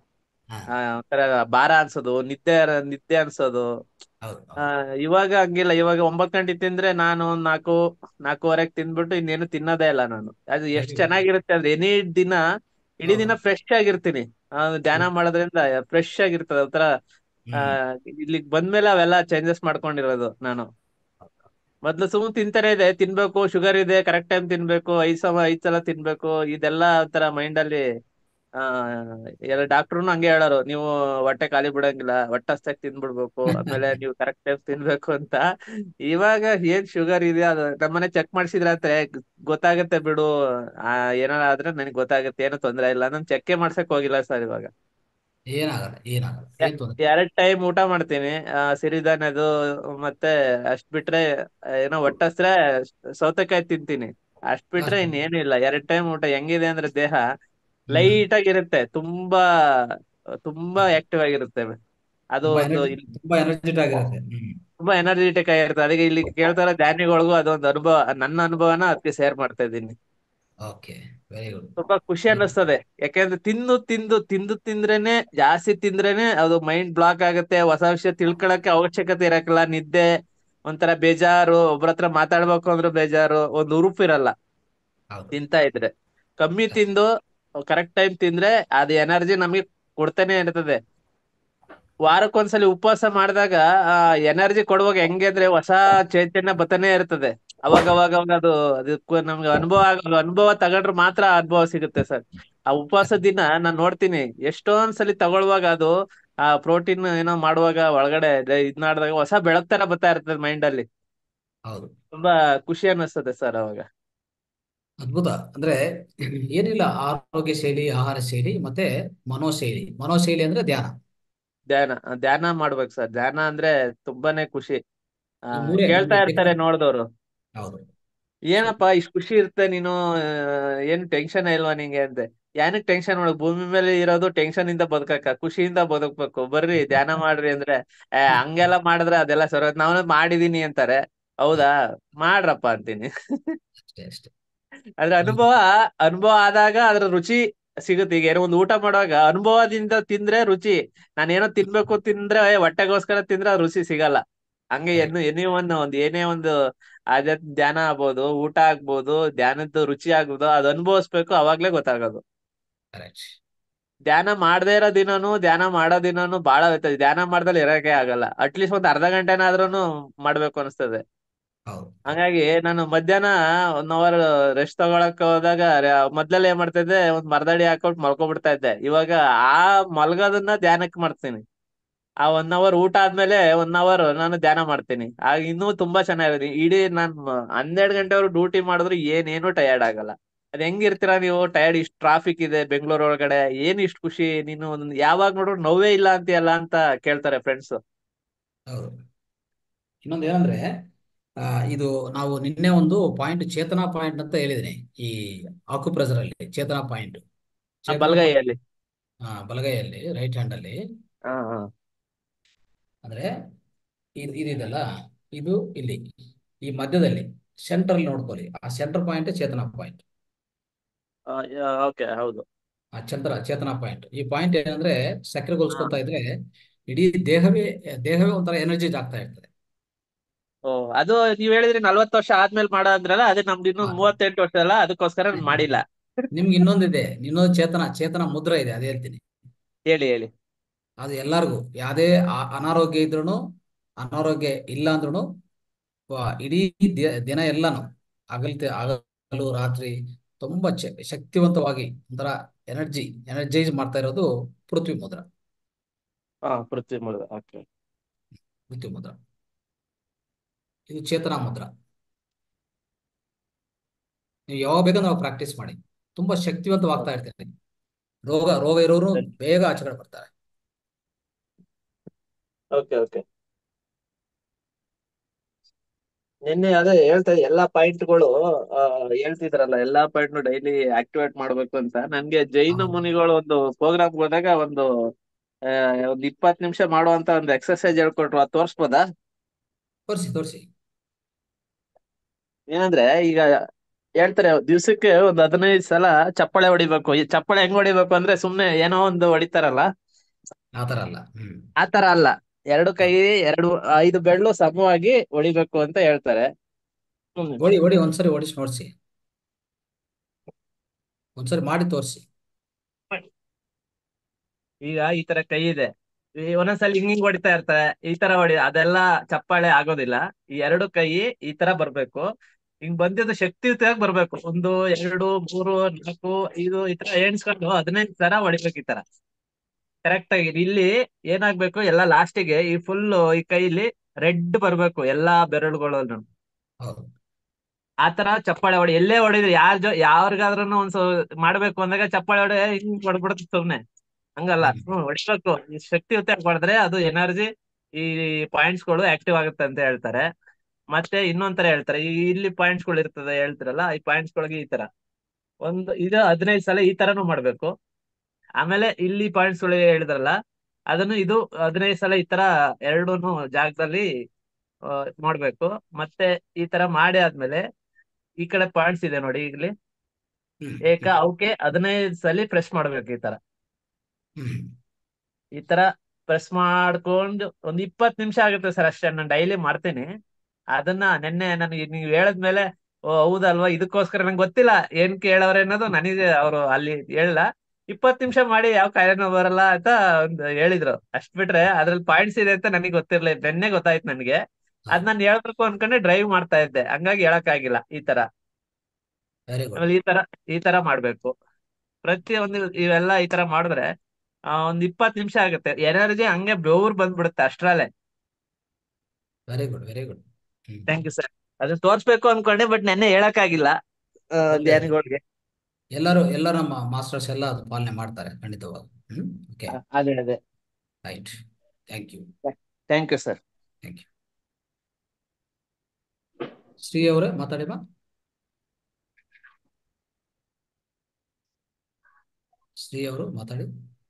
ಹಾ ಆ ಒಂಥರ ಭಾರ ಅನ್ಸೋದು, ನಿದ್ದೆ ನಿದ್ದೆ ಅನ್ಸೋದು. ಹೌದು ಆ ಹೌದು. ಇವಾಗ ಹಂಗಿಲ್ಲ, ಇವಾಗ ಒಂಬತ್ ಗಂಟೆ ತಿಂದ್ರೆ ನಾನು ಒಂದ್ ನಾಲ್ಕು ನಾಲ್ಕೂವರೆಗೆ ತಿಂದ್ಬಿಟ್ಟು ಇನ್ನೇನು ತಿನ್ನೋದೇ ಇಲ್ಲ ನಾನು. ಅದು ವೆರಿ ಎಷ್ಟ್ ಗುಡ್. ಚೆನ್ನಾಗಿರುತ್ತೆ ಅಂದ್ರೆ ಎನಿ ದಿನ ಇಡೀ ಹೌದು. ದಿನ ಫ್ರೆಶ್ ಆಗಿರ್ತೀನಿ. ಆ ಧ್ಯಾನ ಮಾಡೋದ್ರಿಂದ ಫ್ರೆಶ್ ಆಗಿರ್ತದೆ ಒಂಥರ. ಆ ಹ್ಮ್ ಇಲ್ಲಿಗ್ ಬಂದ್ಮೇಲೆ ಅವೆಲ್ಲ ಚೇಂಜಸ್ ಮಾಡ್ಕೊಂಡಿರೋದು ನಾನು. ಮೊದ್ಲು ಸುಮ್ ತಿಂತಾನೆ ಇದೆ, ತಿನ್ಬೇಕು, ಶುಗರ್ ಇದೆ, ಕರೆಕ್ಟ್ ಟೈಮ್ ತಿನ್ಬೇಕು, ಐದ್ ಸಮ ಐದ್ ಸಲ ತಿನ್ಬೇಕು, ಇದೆಲ್ಲ ಒಂಥರ ಮೈಂಡ್ ಅಲ್ಲಿ. ಆ ಎಲ್ಲ ಡಾಕ್ಟ್ರುನು ಹಂಗೆ ಹೇಳೋರು, ನೀವು ಹೊಟ್ಟೆ ಖಾಲಿ ಬಿಡಂಗಿಲ್ಲ, ಹೊಟ್ಟೆ ಹಸ್ದಾಗ್ ತಿಂದ್ಬಿಡ್ಬೇಕು, ಆಮೇಲೆ ನೀವು ಕರೆಕ್ಟ್ ಟೈಮ್ ತಿನ್ಬೇಕು ಅಂತ. ಇವಾಗ ಏನ್ ಶುಗರ್ ಇದೆ ಅದು ನಮ್ಮನೆ ಚೆಕ್ ಮಾಡ್ಸಿದ್ರ ಅಂತ ಗೊತ್ತಾಗತ್ತೆ ಬಿಡು. ಆ ಏನಾರ ಆದ್ರೆ ನನಗೆ ಗೊತ್ತಾಗತ್ತೆ, ಏನು ತೊಂದ್ರೆ ಇಲ್ಲ, ನಾನು ಚೆಕ್ಕೆ ಮಾಡ್ಸಕ್ ಹೋಗಿಲ್ಲ ಸರ್ ಇವಾಗ. ಏನಾಗಲ್ಲ, ಏನಾಗಲ್ಲ, ಎ- ಏನ್ ತೊಂದರೆ ಇಲ್ಲ. ಎರಡ್ ಟೈಮ್ ಊಟ ಮಾಡ್ತೀನಿ, ಆ ಸಿರಿಧಾನ್ಯದು, ಮತ್ತೆ ಅಷ್ಟ್ ಬಿಟ್ರೆ ಆ, ಏನೋ ಹೊಟ್ಟಸ್ರೆ ಸೌತೆಕಾಯಿ ತಿಂತೀನಿ. ಅಷ್ಟ್ ಬಿಟ್ರೆ ಅಷ್ಟೇ. ಇನ್ನೇನು ಇಲ್ಲ. ಎರಡ್ ಟೈಮ್ ಊಟ ಹೆಂಗಿದೆ ಅಂದ್ರೆ ದೇಹ ಹ್ಮ್ ಲೈಟ್ ಆಗಿರುತ್ತೆ, ತುಂಬಾ ತುಂಬಾ ಆಕ್ಟಿವ್ ಆಗಿರುತ್ತೆ. ಅದು ತುಂಬಾ ಒಂದು ಎನರ್ಜಿ ಇಲ್ಲಿ ತುಂಬಾ ಎನರ್ಜೆಟಿಕ್ ಆಗಿರುತ್ತೆ. ಹ್ಮ್ ತುಂಬಾ ಎನರ್ಜೆಟಿಕ್ ಆಗಿರುತ್ತೆ. ಅದಕ್ಕೆ ಇಲ್ಲಿ ಕೇಳ್ತಾರ ಧ್ಯಾನಿಗಳಿಗೂ ಅದೊಂದು ಅನುಭವ, ನನ್ನ ಅನುಭವನ ಅದಕ್ಕೆ ಶೇರ್ ಮಾಡ್ತಾ ಇದ್ದೀನಿ. Okay, very good. ತುಂಬಾ ಖುಷಿ ಅನ್ನಿಸ್ತದೆ. ಯಾಕೆಂದ್ರೆ ತಿಂದು ತಿಂದು ತಿಂದು ತಿಂದ್ರೇನೆ, ಜಾಸ್ತಿ ತಿಂದ್ರೇನೆ ಅದು ಮೈಂಡ್ ಬ್ಲಾಕ್ ಆಗುತ್ತೆ. ಹೊಸ ವಿಷಯ ತಿಳ್ಕೊಳಕ್ಕೆ ಅವಶ್ಯಕತೆ ಇರಕ್ಕಿಲ್ಲ. ನಿದ್ದೆ, ಒಂಥರ ಬೇಜಾರು, ಒಬ್ರ ಹತ್ರ ಮಾತಾಡ್ಬೇಕು ಅಂದ್ರೆ ಬೇಜಾರು, ಒಂದು ಹುರುಪ್ ಇರಲ್ಲ ಹೌದು. ತಿಂತಾ ಇದ್ರೆ. ಕಮ್ಮಿ ತಿಂದು ಕರೆಕ್ಟ್ ಟೈಮ್ ತಿಂದ್ರೆ ಅದು ಎನರ್ಜಿ ನಮಗೆ ಕೊಡ್ತಾನೆ ಇರ್ತದೆ. ವಾರಕ್ಕೊಂದ್ಸಲಿ ಉಪವಾಸ ಮಾಡಿದಾಗ ಆ ಎನರ್ಜಿ ಕೊಡುವಾಗ ಹೆಂಗೆ ಅಂದ್ರೆ ಹೊಸ ಚೈತನ್ಯ ಬತಾನೆ ಇರ್ತದೆ. ಅವಾಗ ಅವಾಗ ಅವಾಗ ಅದು ಅದಕ್ಕೂ ನಮ್ಗೆ ಅನುಭವ ಆಗಲ್ಲ. ಅನುಭವ ತಗೊಂಡ್ರೆ ಮಾತ್ರ ಆ ಅನುಭವ ಸಿಗುತ್ತೆ ಸರ್. ಆ ಉಪವಾಸ ದಿನ ನಾನ್ ನೋಡ್ತೀನಿ ಎಷ್ಟೊಂದ್ ಸಲಿ ತಗೊಳ್ಳುವಾಗ ಅದು ಆ ಪ್ರೋಟೀನ್ ಏನೋ ಮಾಡುವಾಗ ಒಳಗಡೆ ದ- ಇದ್ ಮಾಡಿದಾಗ ಹೊಸ ಬೆಳಕ್ ತರ ಬರ್ತಾ ಇರ್ತದೆ ಮೈಂಡ್ ಅಲ್ಲಿ. ಹೌದು, ತುಂಬಾ ಖುಷಿ ಅನ್ನಿಸ್ತದೆ ಸರ್ ಅವಾಗ. ಅದ್ಭುತ. ಅಂದ್ರೆ ಏನಿಲ್ಲ, ಆರೋಗ್ಯ ಶೈಲಿ, ಆಹಾರ ಶೈಲಿ ಮತ್ತೆ ಮನೋಶೈಲಿ. ಮನೋಶೈಲಿ ಅಂದ್ರೆ ಧ್ಯಾನ. ಧ್ಯಾನ ಧ್ಯಾನ ಮಾಡ್ಬೇಕು ಸರ್. ಧ್ಯಾನ ಅಂದ್ರೆ ತುಂಬಾನೇ ಖುಷಿ. ಆ ಈ ಮೂರೇ ಕೇಳ್ತಾ ನಮ್ಗೆ ಇರ್ತಾರೆ ಟೆಕ್ನಿಕ್. ನೋಡ್ದವ್ರು, ಹೌದು. ಸೊ ಏನಪ್ಪಾ ಇಷ್ಟು ಖುಷಿ ಇರುತ್ತೆ ನೀನು, ಆ, ಏನ್ ಟೆನ್ಷನ್ ಇಲ್ವಾ ನಿಂಗೆ ಅಂತೆ. ಏನಕ್ ಟೆನ್ಷನ್ ಮಾಡ, ಭೂಮಿ ಮೇಲೆ ಇರೋದು ಟೆನ್ಷನ್ ಇಂದ ಬದುಕಕ್ಕ, ಖುಷಿಯಿಂದ ಬದುಕ್ಬೇಕು. ಬರ್ರಿ ಧ್ಯಾನ ಮಾಡ್ರಿ ಅಂದ್ರೆ ಏ ಹಂಗೆಲ್ಲ ಮಾಡಿದ್ರೆ ಅದೆಲ್ಲ ಸರ್ ನಾನು ಮಾಡಿದೀನಿ ಅಂತಾರೆ. ಹೌದಾ, ಮಾಡ್ರಪ್ಪ ಅಂತೀನಿ. ಅಷ್ಟೇ ಅಷ್ಟೇ. ಅದ್ರ ಒಂದು ಅನುಭವ ಅನುಭವ ಆದಾಗ ಅದ್ರ ರುಚಿ ಸಿಗುತ್ತೆ. ಈಗ ಏನೋ ಒಂದು ಊಟ ಮಾಡುವಾಗ ಅನುಭವದಿಂದ ತಿಂದ್ರೆ ರುಚಿ. ನಾನೇನೋ ತಿನ್ಬೇಕು ತಿಂದ್ರೆ ಏ, ಹೊಟ್ಟೆಗೋಸ್ಕರ ತಿಂದ್ರೆ ಆ ರುಚಿ ಸಿಗಲ್ಲ. ಹಂಗೆ ಕರೆಕ್ಟ್ ಏನು ಎನಿ ಒಂದು ಒಂದು ಏನೇ ಒಂದು ಆಧ್ಯಾತ್ಮ ಧ್ಯಾನ ಆಗ್ಬೋದು, ಊಟ ಆಗ್ಬೋದು, ಧ್ಯಾನದ ರುಚಿ ಆಗ್ಬೋದು, ಅದು ಅನುಭವಿಸ್ಬೇಕು, ಅವಾಗ್ಲೇ ಗೊತ್ತಾಗೋದು. ಕರೆಕ್ಟ್. ಧ್ಯಾನ ಮಾಡದೇ ಇರೋ ದಿನನು ಧ್ಯಾನ ಮಾಡೋ ದಿನನು ಬಾಳ ವ್ಯತ್ಯಾಸ. ಧ್ಯಾನ ಮಾಡ್ದಲ್ಲಿ ಇರಕ್ಕೆ ಆಗಲ್ಲ. ಅಟ್ಲೀಸ್ಟ್ ಒಂದ್ ಅರ್ಧ ಗಂಟೆನಾದ್ರೂ ಮಾಡ್ಬೇಕು ಅನಿಸ್ತದೆ. ಹೌದು. ಹಂಗಾಗಿ ನಾನು ಮಧ್ಯಾಹ್ನ ಒನ್ ಅವರ್ ರೆಸ್ಟ್ ತಗೊಳಕ್ ಹೋದಾಗ ರ- ಮೊದ್ಲೆಲ್ಲ ಏನ್ ಮಾಡ್ತಾ ಇದ್ದೆ, ಒಂದ್ ಮರದಡಿ ಹಾಕೊಂಡು ಮಲ್ಕೊಬಿಡ್ತಾ ಇದ್ದೆ. ಇವಾಗ ಆ ಮಲ್ಗೋದನ್ನ ಧ್ಯಾನಕ್ಕೆ ಮಾಡ್ತೀನಿ. ಆ ಒನ್ ಅವರ್ ಊಟ ಆದ್ಮೇಲೆ ಒನ್ ಅವರ್ ನಾನು ಧ್ಯಾನ ಮಾಡ್ತೀನಿ. ಆಗ ಇನ್ನೂ ತುಂಬಾ ಚೆನ್ನಾಗಿರುತ್ತೆ. ಇಡೀ ನಾನ್ ಹನ್ನೆರಡು ಗಂಟೆವರೆಗೂ ಡ್ಯೂಟಿ ಮಾಡಿದ್ರು ಏನೇನು ಟಯರ್ಡ್ ಆಗಲ್ಲ. ಅದ್ ಹೆಂಗಿರ್ತೀರಾ ನೀವು ಟಯರ್ಡ್, ಇಷ್ಟು ಟ್ರಾಫಿಕ್ ಇದೆ ಬೆಂಗಳೂರು ಒಳಗಡೆ, ಏನ್ ಇಷ್ಟು ಖುಷಿ ನೀನು, ಒಂದ್ ಯಾವಾಗ ನೋಡ್ರು ನೋವೇ ಇಲ್ಲ ಅಂತೀಯಲ್ಲ ಅಂತ ಕೇಳ್ತಾರೆ ಫ್ರೆಂಡ್ಸ್. ಹೌದು. ಇನ್ನೊಂದು ಏನಂದ್ರೆ, ಆ, ಇದು ನಾವು ನಿನ್ನೆ ಒಂದು ಪಾಯಿಂಟ್ ಚೇತನಾ ಪಾಯಿಂಟ್ ಅಂತ ಹೇಳಿದೀನಿ. ಈ ಆಕ್ಯುಪ್ರೆಷರ್ ಅಲ್ಲಿ ಚೇತನಾ ಪಾಯಿಂಟ್. ಆ ಚೇತನಾ ಪಾಯಿಂಟ್ ಬಲಗೈಯಲ್ಲಿ. ಬಲಗೈಯಲ್ಲಿ, ರೈಟ್ ಹ್ಯಾಂಡ್ ಅಲ್ಲಿ. ಹಾ ಹಾ ಅಂದ್ರೆ ಇದು ಇದಿದೆಲ್ಲ, ಇದು ಇಲ್ಲಿ ಈ ಮಧ್ಯದಲ್ಲಿ ಸೆಂಟ್ರಲ್ ನೋಡ್ಕೊಳ್ಳಿ. ಆ ಸೆಂಟರ್ ಪಾಯಿಂಟ್ ಚೇತನಾ ಪಾಯಿಂಟ್. ಓಕೆ, ಹೌದು. ಆ ಚಂದ್ರ ಚೇತನಾ ಪಾಯಿಂಟ್. ಈ ಪಾಯಿಂಟ್ ಏನಂದ್ರೆ ಹಾ ಸಕ್ರಿಯಗೊಳಿಸ್ಕೊಂತ ಇದ್ರೆ ಇಡೀ ದೇಹವೇ ದೇಹವೇ ಒಂಥರ ಎನರ್ಜಿ ಆಗ್ತಾ ಇರ್ತದೆ. ಓ, ಅದು ನೀವ್ ಹೇಳಿದ್ರಿ ನಲ್ವತ್ತು ವರ್ಷ ಆದ್ಮೇಲೆ ಮಾಡೋ ಅಂದ್ರಲ್ಲ, ಅದೇ ನಮ್ದು ಇನ್ನೂ ಹಾ. ಮೂವತ್ತೆಂಟು ವರ್ಷ ಅಲ್ಲ, ಅದಕ್ಕೋಸ್ಕರ ನಾನ್ ಮಾಡಿಲ್ಲ. ನಿಮ್ಗೆ ಇನ್ನೊಂದಿದೆ, ಇನ್ನೊಂದು ಚೇತನ ಚೇತನ ಮುದ್ರೆ ಇದೆ, ಅದೇ ಹೇಳ್ತೀನಿ. ಹೇಳಿ ಹೇಳಿ. ಅದು ಎಲ್ಲರಿಗೂ, ಯಾವುದೇ ಆ- ಅನಾರೋಗ್ಯ ಇದ್ರೂ, ಅನಾರೋಗ್ಯ ಇಲ್ಲ ಅಂದ್ರೂ, ಇಡೀ ದಿ- ದಿನ ಎಲ್ಲಾನು ಹಗಲ್ತೆ ಹಗಲು ರಾತ್ರಿ ತುಂಬಾ ಚ- ಶಕ್ತಿವಂತವಾಗಿ ಒಂಥರ ಎನರ್ಜಿ ಎನರ್ಜೈಸ್ ಮಾಡ್ತಾ ಇರೋದು ಪೃಥ್ವಿ ಮುದ್ರ. ಹಾ, ಪೃಥ್ವಿ ಮುಳುಗ. ಓಕೆ. ಪೃಥ್ವಿ ಮುದ್ರ, ಇದು ಚೇತನ ಮುದ್ರ. ನೀವು ಯಾವಾಗ ಬೇಕಾದ್ರೂ ನಾವು ಪ್ರಾಕ್ಟೀಸ್ ಮಾಡಿ, ತುಂಬಾ ಶಕ್ತಿವಂತವಾಗ್ತಾ ಇರ್ತೀರಿ. ರೋಗ ರೋಗ ಇರೋರು ಬೇಗ ಆಚೆ ಕಡೆ ಬರ್ತಾರೆ. Okay okay. ನಿನ್ನೆ ಅದೇ ಹೇಳ್ತಾ ಇದ್ದೆ, ಎಲ್ಲಾ ಪಾಯಿಂಟ್ಗಳು ಹೇಳ್ತಿದ್ರಲ್ಲ, ಎಲ್ಲಾ ಪಾಯಿಂಟ್ ಡೈಲಿ ಆಕ್ಟಿವೇಟ್ ಮಾಡ್ಬೇಕು ಅಂತ. ನನ್ಗೆ ಜೈನ ಹೌದು. ಮುನಿಗಳು ಒಂದು ಪ್ರೋಗ್ರಾಮ್ ಹೋದಾಗ ಒಂದು ಆ, ಒಂದ್ ಇಪ್ಪತ್ ನಿಮಿಷ ಮಾಡುವಂತ ಒಂದು ಎಕ್ಸರ್ಸೈಸ್ ಹೇಳ್ಕೊಟ್ರು. ಅದು ತೋರ್ಸ್ಬೋದಾ? ತೋರಿಸಿ ತೋರಿಸಿ. ಏನಂದ್ರೆ ಈಗ ಹೇಳ್ತಾರೆ ದಿವ್ಸಕ್ಕೆ ಒಂದ್ ಹದಿನೈದು ಸಲ ಚಪ್ಪಾಳೆ ಹೊಡಿಬೇಕು. ಈ ಚಪ್ಪಾಳೆ ಹೆಂಗ್ ಹೊಡಿಬೇಕು ಅಂದ್ರೆ ಸುಮ್ನೆ ಏನೋ ಒಂದು ಹೊಡಿತಾರಲ್ಲ, ಆತರ ಅಲ್ಲ. ಹ್ಮ್ ಆತರ ಅಲ್ಲ. ಎರಡು ಕೈ, ಹೌದು. ಎರಡು ಐದು ಬೆರಳು ಸಮವಾಗಿ ಹೊಡಿಬೇಕು ಅಂತ ಹೇಳ್ತಾರೆ. ಒಂದ್ ನಿಮಿಷ. ಹೊಡಿ ಹೊಡಿ ಒಂದ್ಸರಿ ಹೊಡಿಸಿ ನೋಡಿಸಿ, ಒಂದ್ಸರಿ ಮಾಡಿ ತೋರಿಸಿ. ಈಗ ಈ ತರ ಕೈ ಇದೆ, ಈ ಒಂದೊಂದ್ಸಲಿ ಹಿಂಗ್ ಹಿಂಗ್ ಹೊಡಿತಾ ಇರ್ತಾರೆ, ಈ ತರ ಹೊಡಿ, ಅದೆಲ್ಲ ಚಪ್ಪಾಳೆ ಆಗೋದಿಲ್ಲ. ಈ ಎರಡು ಕೈ ಈ ತರ ಬರ್ಬೇಕು. ಹಿಂಗ್ ಬಂದಿದ್ದು ಶಕ್ತಿಯುತವಾಗಿ ಬರ್ಬೇಕು. ಒಂದು, ಎರಡು, ಮೂರು, ನಾಲ್ಕು, ಐದು, ಈ ತರ ಎಣಿಸ್ಕೊಂಡು ಹದಿನೈದು ತರ ಹೊಡಿಬೇಕು ಈ ತರ ಕರೆಕ್ಟ್ ಆಗಿ. ಇಲ್ಲಿ ಏನಾಗ್ಬೇಕು, ಎಲ್ಲ ಲಾಸ್ಟಿಗೆ ಈ ಫುಲ್ ಈ ಕೈಲಿ ರೆಡ್ ಬರ್ಬೇಕು ಎಲ್ಲಾ ಬೆರಳುಗಳನ್ನು. ಹೌದು. ಆತರ ಚಪ್ಪಾಳೆ ಹೊಡಿ. ಎಲ್ಲೇ ಹೊಡಿದ್ರು, ಯಾರ ಜೊ ಯಾರಿಗಾದ್ರೂ ಒಂದ್ ಮಾಡ್ಬೇಕು ಅಂದಾಗ ಚಪ್ಪಾಳೆ ಹೊಡಿ ಹಿಂಗ್ ಹೊಡ್ಬಿಡುತ್ತೆ ಸುಮ್ನೆ. ಹಂಗಲ್ಲ, ಹ್ಮ್ ಹ್ಮ್ ಹೊಡಿಸ್ಬೇಕು. ಈ ಶಕ್ತಿಯುತ ಹೊಡೆದ್ರೆ ಅದು ಎನರ್ಜಿ, ಈ ಪಾಯಿಂಟ್ಸ್ ಗಳು ಆಕ್ಟಿವ್ ಆಗುತ್ತೆ ಅಂತ ಹೇಳ್ತಾರೆ. ಮತ್ತೆ ಇನ್ನೊಂದ್ ತರ ಹೇಳ್ತಾರೆ, ಈ ಇಲ್ಲಿ ಪಾಯಿಂಟ್ಸ್ ಗಳು ಇರ್ತದೆ ಹೇಳ್ತಿರಲ್ಲ, ಈ ಪಾಯಿಂಟ್ಸ್ ಗಳಿಗೆ ಈ ತರ ಒಂದು ಇದು ಹದಿನೈದು ಸಲ ಈ ತರನು ಮಾಡ್ಬೇಕು. ಆಮೇಲೆ ಇಲ್ಲಿ ಪಾಯಿಂಟ್ಸ್ ಗಳು ಹೇಳಿದ್ರಲ್ಲ, ಅದನ್ನು ಇದು ಹದಿನೈದು ಸಲ ಈ ತರ ಎರಡೂನು ಜಾಗದಲ್ಲಿ ಆ, ಮಾಡ್ಬೇಕು. ಮತ್ತೆ ಈ ತರ ಮಾಡಿ ಆದ್ಮೇಲೆ ಈ ಕಡೆ ಪಾಯಿಂಟ್ಸ್ ಇದೆ ನೋಡಿ ಇಲ್ಲಿ, ಹ್ಮ್ ಏಕ ಹ್ಮ್ ಅವಕ್ಕೆ ಹದಿನೈದು ಸಲ ಪ್ರೆಸ್ ಮಾಡ್ಬೇಕು ಈ ತರ. ಹ್ಮ್ ಈ ತರ ಪ್ರೆಸ್ ಮಾಡ್ಕೊಂಡು ಒಂದ್ ಇಪ್ಪತ್ ನಿಮಿಷ ಆಗುತ್ತೆ ಸರ್ ಅಷ್ಟೇ. ನಾನು ಡೈಲಿ ಮಾಡ್ತೀನಿ ಅದನ್ನ. ನೆನ್ನೆ ನನಗೆ ನೀವು ಹೇಳದ್ಮೇಲೆ ಓ ಹೌದಲ್ವಾ, ಇದಕ್ಕೋಸ್ಕರ ನಂಗೆ ಗೊತ್ತಿಲ್ಲ ಏನ್ ಕೇಳವ್ರೆ ಅನ್ನೋದು ನನಗೆ ಅವರು ಅಲ್ಲಿ ಹೇಳಲ್ಲ. ಇಪ್ಪತ್ ನಿಮಿಷ ಮಾಡಿ ಯಾವ ಕಾಯಿಲೆನೂ ಬರಲ್ಲ ಅಂತ ಒಂದು ಹೇಳಿದ್ರು. ಅಷ್ಟ್ ಬಿಟ್ರೆ ಅದ್ರಲ್ಲಿ ಪಾಯಿಂಟ್ಸ್ ಇದೆ ಅಂತ ನನಗೆ ಗೊತ್ತಿರ್ಲಿಲ್ಲ, ನೆನ್ನೆ ಗೊತ್ತಾಯ್ತು ನನಗೆ. ಹಾ ಅದ್ ನಾನು ಹೇಳ್ಬೇಕು ಅನ್ಕೊಂಡೆ ಡ್ರೈವ್ ಮಾಡ್ತಾ ಇದ್ದೆ, ಹಂಗಾಗಿ ಹೇಳಕ್ ಆಗಿಲ್ಲ. ಈ ತರ ವೆರಿ ಗುಡ್. ಆಮೇಲೆ ಈ ತರ ಈ ತರ ಮಾಡ್ಬೇಕು ಪ್ರತಿಯೊಂದು. ಇವೆಲ್ಲ ಈ ತರ ಮಾಡಿದ್ರೆ ಆ, ಒಂದ್ ಇಪ್ಪತ್ ನಿಮಿಷ ಆಗುತ್ತೆ. ಎನರ್ಜಿ ಹಂಗೆ ಬೆವ್ರು ಬಂದ್ಬಿಡುತ್ತೆ ಅಷ್ಟ್ರಲ್ಲೇ. Very good very good. ಹ್ಮ್ ಥ್ಯಾಂಕ್ ಯು ಸರ್. ಅದನ್ನ ತೋರ್ಸ್ಬೇಕು ಅನ್ಕೊಂಡೆ, ಬಟ್ ನೆನ್ನೆ ಹೇಳಕ್ ಆಗಿಲ್ಲ ಆ, ಒಳ್ಳೆ ಧ್ಯಾನಿಗಳಿಗೆ. ಎಲ್ಲರೂ ಎಲ್ಲ ನಮ್ಮ ಮಾಸ್ಟರ್ಸ್ ಎಲ್ಲ ಅದು ಪಾಲನೆ ಮಾಡ್ತಾರೆ ಖಂಡಿತವಾಗಿ. ಹ್ಮ್ ಓಕೆ ಆ, ಅದೇ ಅದೇ right. Thank you thank you sir. Thank you. Shri ಅವರೇ ಮಾತಾಡಿ ಬಾ. ಶ್ರೀ ಅವರು ಮಾತಾಡಿ.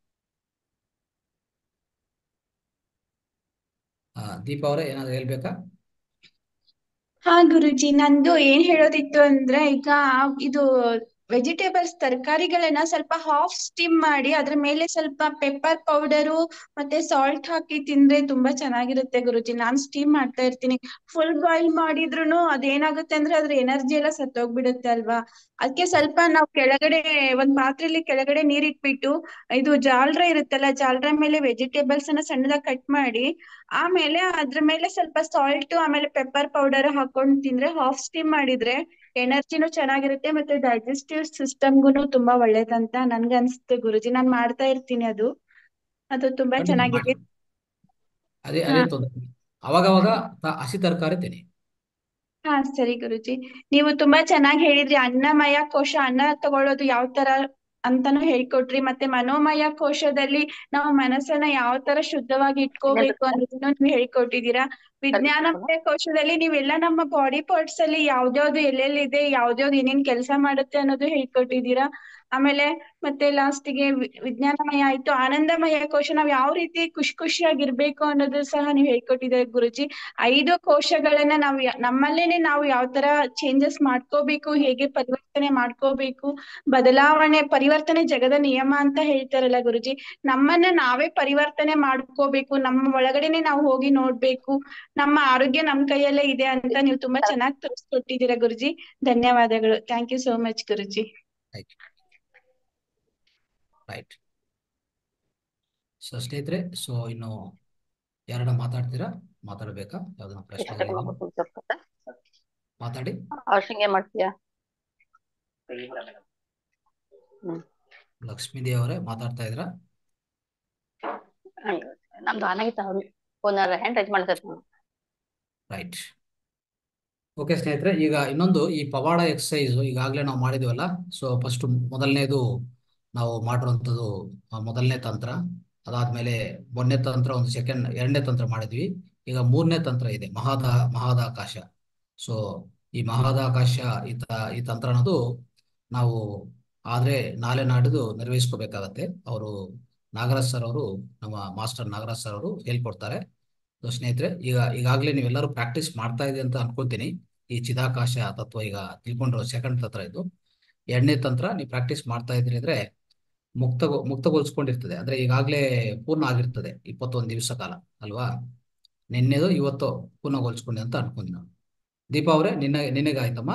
ಹಾ ದೀಪಾ ಅವರೇ ಏನಾದ್ರು ಹೇಳ್ಬೇಕಾ? ಹಾ ಗುರುಜಿ, ನಂದು ಏನ್ ಹೇಳೋದಿತ್ತು ಅಂದ್ರೆ, ಈಗ ಇದು ವೆಜಿಟೇಬಲ್ಸ್ ತರಕಾರಿಗಳನ್ನ ಸ್ವಲ್ಪ ಹಾಫ್ ಸ್ಟೀಮ್ ಮಾಡಿ ಅದ್ರ ಮೇಲೆ ಸ್ವಲ್ಪ ಪೆಪ್ಪರ್ ಪೌಡರು ಮತ್ತೆ ಸಾಲ್ಟ್ ಹಾಕಿ ತಿಂದ್ರೆ ತುಂಬಾ ಚೆನ್ನಾಗಿರುತ್ತೆ ಗುರುಜಿ. ನಾನ್ ಸ್ಟೀಮ್ ಮಾಡ್ತಾ ಇರ್ತೀನಿ. ಫುಲ್ ಬಾಯ್ಲ್ ಮಾಡಿದ್ರುನು ಅದೇನಾಗುತ್ತೆ ಅಂದ್ರೆ ಅದ್ರ ಎನರ್ಜಿ ಎಲ್ಲ ಸತ್ತೋಗ್ಬಿಡುತ್ತೆ ಅಲ್ವಾ. ಅದಕ್ಕೆ ಸ್ವಲ್ಪ ನಾವು ಕೆಳಗಡೆ ಒಂದ್ ಪಾತ್ರೆಯಲ್ಲಿ ಕೆಳಗಡೆ ನೀರ್ ಇಟ್ಬಿಟ್ಟು ಇದು ಜಾಲ್ರ ಇರುತ್ತಲ್ಲ, ಜಾಲ್ರ ಮೇಲೆ ವೆಜಿಟೇಬಲ್ಸ್ ಅನ್ನ ಸಣ್ಣದಾಗಿ ಕಟ್ ಮಾಡಿ ಆಮೇಲೆ ಅದ್ರ ಮೇಲೆ ಸ್ವಲ್ಪ ಸಾಲ್ಟ್ ಆಮೇಲೆ ಪೆಪ್ಪರ್ ಪೌಡರ್ ಹಾಕೊಂಡ್ ತಿಂದ್ರೆ, ಹಾಫ್ ಸ್ಟೀಮ್ ಮಾಡಿದ್ರೆ ಎನರ್ಜಿನೂ ಚೆನ್ನಾಗಿರುತ್ತೆ ಮತ್ತೆ ಡೈಜೆಸ್ಟಿವ್ ಸಿಸ್ಟಮ್ಗುನು ತುಂಬಾ ಒಳ್ಳೇದಂತ ನನ್ಗೆ ಅನ್ಸುತ್ತೆ ಗುರುಜಿ. ನಾನ್ ಮಾಡ್ತಾ ಇರ್ತೀನಿ ಅದು ಅದು ತುಂಬಾ ಖಂಡಿತ ಮಾಡಿ. ಚೆನ್ನಾಗಿದೆ. ಅದೇ ಹಾ ಅದೇ ತೊಂದರೆ. ಅವಾಗವಾಗ ತ- ಹಸಿ ತರಕಾರಿ ತಿನ್ನಿ. ಹಾ ಸರಿ ಗುರುಜಿ. ನೀವು ತುಂಬಾ ಚೆನ್ನಾಗಿ ಹೇಳಿದ್ರಿ. ಅನ್ನಮಯ ಕೋಶ, ಅನ್ನ ತಗೊಳ್ಳೋದು ಯಾವ ತರ ಅಂತಾನು ಹೇಳ್ಕೊಟ್ರಿ. ಮತ್ತೆ ಮನೋಮಯ ಕೋಶದಲ್ಲಿ ನಾವು ಮನಸ್ಸನ್ನ ಯಾವ ತರ ಶುದ್ಧವಾಗಿ ಇಟ್ಕೋಬೇಕು ಅನ್ನೋದನ್ನು ನೀವು ಹೇಳ್ಕೊಟ್ಟಿದ್ದೀರಾ. ವಿಜ್ಞಾನಮಯ ಕೋಶದಲ್ಲಿ ನೀವೆಲ್ಲ ನಮ್ಮ ಬಾಡಿ ಪಾರ್ಟ್ಸ್ ಅಲ್ಲಿ ಯಾವ್ದ್ಯಾವ್ದು ಎಲ್ಲೆಲ್ಲಿದೆ, ಯಾವ್ದ್ಯಾವ್ದು ಏನೇನ್ ಕೆಲಸ ಮಾಡುತ್ತೆ ಅನ್ನೋದು ಹೇಳ್ಕೊಟ್ಟಿದ್ದೀರಾ. ಆಮೇಲೆ ಮತ್ತೆ ಲಾಸ್ಟಿಗೆ ವಿಜ್ಞಾನಮಯ ಆಯ್ತು. ಆನಂದಮಯ ಕೋಶ ನಾವ್ ಯಾವ ರೀತಿ ಖುಷಿ ಖುಷಿಯಾಗಿರ್ಬೇಕು ಅನ್ನೋದು ಸಹ ನೀವು ಹೇಳ್ಕೊಟ್ಟಿದ್ದೀರಾ ಗುರುಜಿ. ಐದು ಕೋಶಗಳನ್ನ ನಾವು ಯ- ನಮ್ಮಲ್ಲೇನೆ ನಾವು ಯಾವ ತರ ಚೇಂಜಸ್ ಮಾಡ್ಕೋಬೇಕು, ಹೇಗೆ ಪರಿವರ್ತನೆ ಮಾಡ್ಕೋಬೇಕು, ಬದಲಾವಣೆ ಪರಿವರ್ತನೆ ಜಗದ ನಿಯಮ ಅಂತ ಹೇಳ್ತಾರಲ್ಲ ಗುರುಜಿ. ನಮ್ಮನ್ನ ನಾವೇ ಪರಿವರ್ತನೆ ಮಾಡ್ಕೋಬೇಕು, ನಮ್ಮ ಒಳಗಡೆನೆ ನಾವು ಹೋಗಿ ನೋಡ್ಬೇಕು, ನಮ್ಮ ಆರೋಗ್ಯ ನಮ್ ಕೈಯಲ್ಲೇ ಇದೆ ಅಂತ ನೀವು ತುಂಬಾ ಚೆನ್ನಾಗಿ ತೋರಿಸ್ಕೊಟ್ಟಿದ್ದೀರಾ ಗುರುಜಿ. ಧನ್ಯವಾದಗಳು. ಥ್ಯಾಂಕ್ ಯು ಸೋ ಮಚ್ ಗುರುಜಿ. ರೈಟ್. ಸೊ ಸ್ನೇಹಿತರೆ, ಸೊ ಇನ್ನು ಯಾರನ್ನ ಮಾತಾಡ್ತೀರಾ? ಮಾತಾಡ್ಬೇಕಾ? ಯಾವ್ದನ್ನ ಪ್ರಶ್ನೆಗಳಿದೆಯಾ? ಮಾತಾಡಿ. ಔಷಧಿ ಮಾಡ್ತೀಯಾ? ಹ್ಮ್ ಲಕ್ಷ್ಮೀದೇವಿ ಅವರೇ ಮಾತಾಡ್ತಾ ಇದ್ರಾ? ನಮ್ದು ಆನಾಗಿತ್ತ ಅವ್ರು ಫೋನ್ ಹ್ಯಾಂಡ್ ರೈಸ್ ಮಾಡ್ತಾರೆ. ರೈಟ್. ಓಕೆ ಸ್ನೇಹಿತರೆ, ಈಗ ಇನ್ನೊಂದು ಈ ಪವಾಡ ಎಕ್ಸಸೈಸ್ ಈಗಾಗಲೇ ನಾವು ಮಾಡಿದೀವಲ್ಲ. ಸೊ ಫಸ್ಟ್ ಮೊದಲನೇದು ನಾವು ಮಾಡಿರುವಂಥದ್ದು ಆ, ಮೊದಲನೇ ತಂತ್ರ. ಅದಾದ್ಮೇಲೆ ಒಂದನೇ ತಂತ್ರ, ಒಂದು ಸೆಕೆಂಡ್ ಎರಡನೇ ತಂತ್ರ ಮಾಡಿದ್ವಿ. ಈಗ ಮೂರನೇ ತಂತ್ರ ಇದೆ, ಮಹಾದ ಮಹಾದಾಕಾಶ. ಸೊ ಈ ಮಹಾದಾಕಾಶ ಈ ತ ಈ ತಂತ್ರ ಅನ್ನೋದು ನಾವು ಆದ್ರೆ ನಾಳೆ ನಾಡಿದ್ದು ನಿರ್ವಹಿಸ್ಕೋಬೇಕಾಗತ್ತೆ. ಅವರು ನಾಗರಾಜ್ ಸರ್ ಅವರು, ನಮ್ಮ ಮಾಸ್ಟರ್ ನಾಗರಾಜ್ ಸರ್ ಅವರು ಹೇಳ್ಕೊಡ್ತಾರೆ. ಸೊ ಸ್ನೇಹಿತರೆ, ಈಗ ಈಗಾಗಲೇ ನೀವೆಲ್ಲರೂ ಪ್ರಾಕ್ಟೀಸ್ ಮಾಡ್ತಾ ಇದೆ ಅಂತ ಅನ್ಕೊಳ್ತೀನಿ. ಈ ಚಿದಾಕಾಶ ತತ್ವ ಈಗ ತಿಳ್ಕೊಂಡಿರೋ ಸೆಕೆಂಡ್ ತಂತ್ರ ಇದು. ಎರಡನೇ ತಂತ್ರ ನೀವು ಪ್ರಾಕ್ಟೀಸ್ ಮಾಡ್ತಾ ಇದ್ರಿ ಅಂದ್ರೆ ಮುಕ್ತ ಮುಕ್ತಗೊಳಿಸ್ಕೊಂಡಿರ್ತದೆ. ಅಂದ್ರೆ ಈಗಾಗಲೇ ಪೂರ್ಣ ಆಗಿರ್ತದೆ ಇಪ್ಪತ್ತೊಂದು ದಿವಸ ಕಾಲ ಅಲ್ವಾ. ನಿನ್ನೆದು ಇವತ್ತು ಪೂರ್ಣಗೊಳಿಸ್ಕೊಂಡೆ ಅಂತ ಅನ್ಕೊಂಡಿ ನಾನು. ದೀಪಾ ಅವರೇ, ನಿನ್ನ ನಿನಗೆ ಆಯ್ತಮ್ಮ?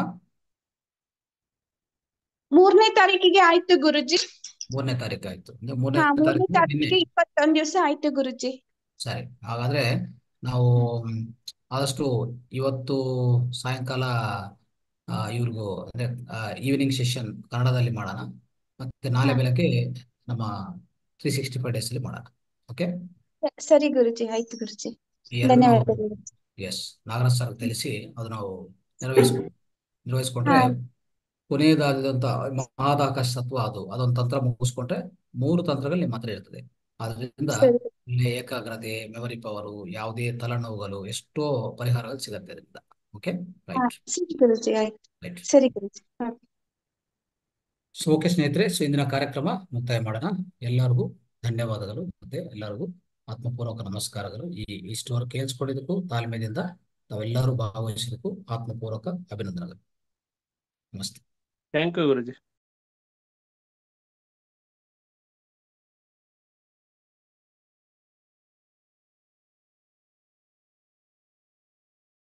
ಮೂರನೇ ತಾರೀಕಿಗೆ ಆಯ್ತು ಗುರುಜಿ. ಮೂರನೇ ತಾರೀಕು ಆಯ್ತು. ಅಂದ್ರೆ ಹಾ ಮೂರನೇ ಮೂರನೇ ತಾರೀಕು ನಿನ್ನೆ. ತಾರೀಕಿಗೆ ಇಪ್ಪತ್ತೊಂದ್ ದಿವಸ ಆಯ್ತು ಗುರುಜಿ. ಸರಿ, ಹಾಗಾದ್ರೆ ನಾವು ಮ್, ಆದಷ್ಟು ಇವತ್ತು ಸಾಯಂಕಾಲ ಆ, ಇವ್ರಿಗೂ ಅಂದ್ರೆ ಈವ್ನಿಂಗ್ ಸೆಷನ್ ಕನ್ನಡದಲ್ಲಿ ಮಾಡೋಣ. ಮತ್ತೆ ನಾಳೆ ಹಾ ಬೆಳಗ್ಗೆ ನಮ್ಮ ತ್ರೀ ಸಿಕ್ಸ್ಟಿ ಫೈವ್ ಡೇಸ್ ಅಲ್ಲಿ ಮಾಡೋಣ. ಓಕೆ. ಸರಿ ಗುರುಜಿ, ಆಯ್ತು ಗುರುಜಿ. ಈ ಎರಡು ನಾವು ಧನ್ಯವಾದಗಳು. ಎಸ್ ನಾಗರಾಜ್ ಸರ್ ತಿಳಿಸಿ ಅದು ನಾವು ನಿರ್ವಹಿಸ್ಕೊ ಹಾ ನಿರ್ವಹಿಸ್ಕೊಂಡ್ರೆ ಕೊನೆಯದಾದಂತ ಮಹಾದಾಕಾಶ ತತ್ವ ಅದು ಅದೊಂದು ತಂತ್ರ ಮುಗಿಸ್ಕೊಂಡ್ರೆ ಮೂರು ತಂತ್ರಗಳು ನಿಮ್ಮ ಹತ್ರ ಇರ್ತದೆ. ಆದ್ರಿಂದ ಸರಿ ಇಲ್ಲಿ ಏಕಾಗ್ರತೆ, ಮೆಮರಿ ಪವರು, ಯಾವುದೇ ತಲೆನೋವುಗಳು, ಎಷ್ಟೋ ಪರಿಹಾರಗಳು ಸಿಗತ್ತೆ ಅದರಿಂದ. ಓಕೆ ಹಾ ರೈಟ್ ಸರಿ ಗುರುಜಿ, ಆಯ್ತು. ರೈಟ್. ಸರಿ ಗುರುಜಿ. ಹಾ ಸೊ ಓಕೆ ಸ್ನೇಹಿತರೆ, ಸೊ ಇಂದಿನ ಕಾರ್ಯಕ್ರಮ ಮುಕ್ತಾಯ ಮಾಡೋಣ. ಎಲ್ಲರಿಗೂ ಧನ್ಯವಾದಗಳು ಮತ್ತೆ ಎಲ್ಲರಿಗೂ ಆತ್ಮಪೂರ್ವಕ ನಮಸ್ಕಾರಗಳು. ಈ ಇಷ್ಟುವರೆಗೆ ಕೇಳಿಸ್ಕೊಂಡಿದ್ದಕ್ಕೂ ತಾಳ್ಮೆಯಿಂದ ತಾವೆಲ್ಲರೂ ಭಾಗವಹಿಸಿದ್ದಕ್ಕೂ ಆತ್ಮಪೂರ್ವಕ ಅಭಿನಂದನೆಗಳು. ನಮಸ್ತೆ. Thank you Guruji.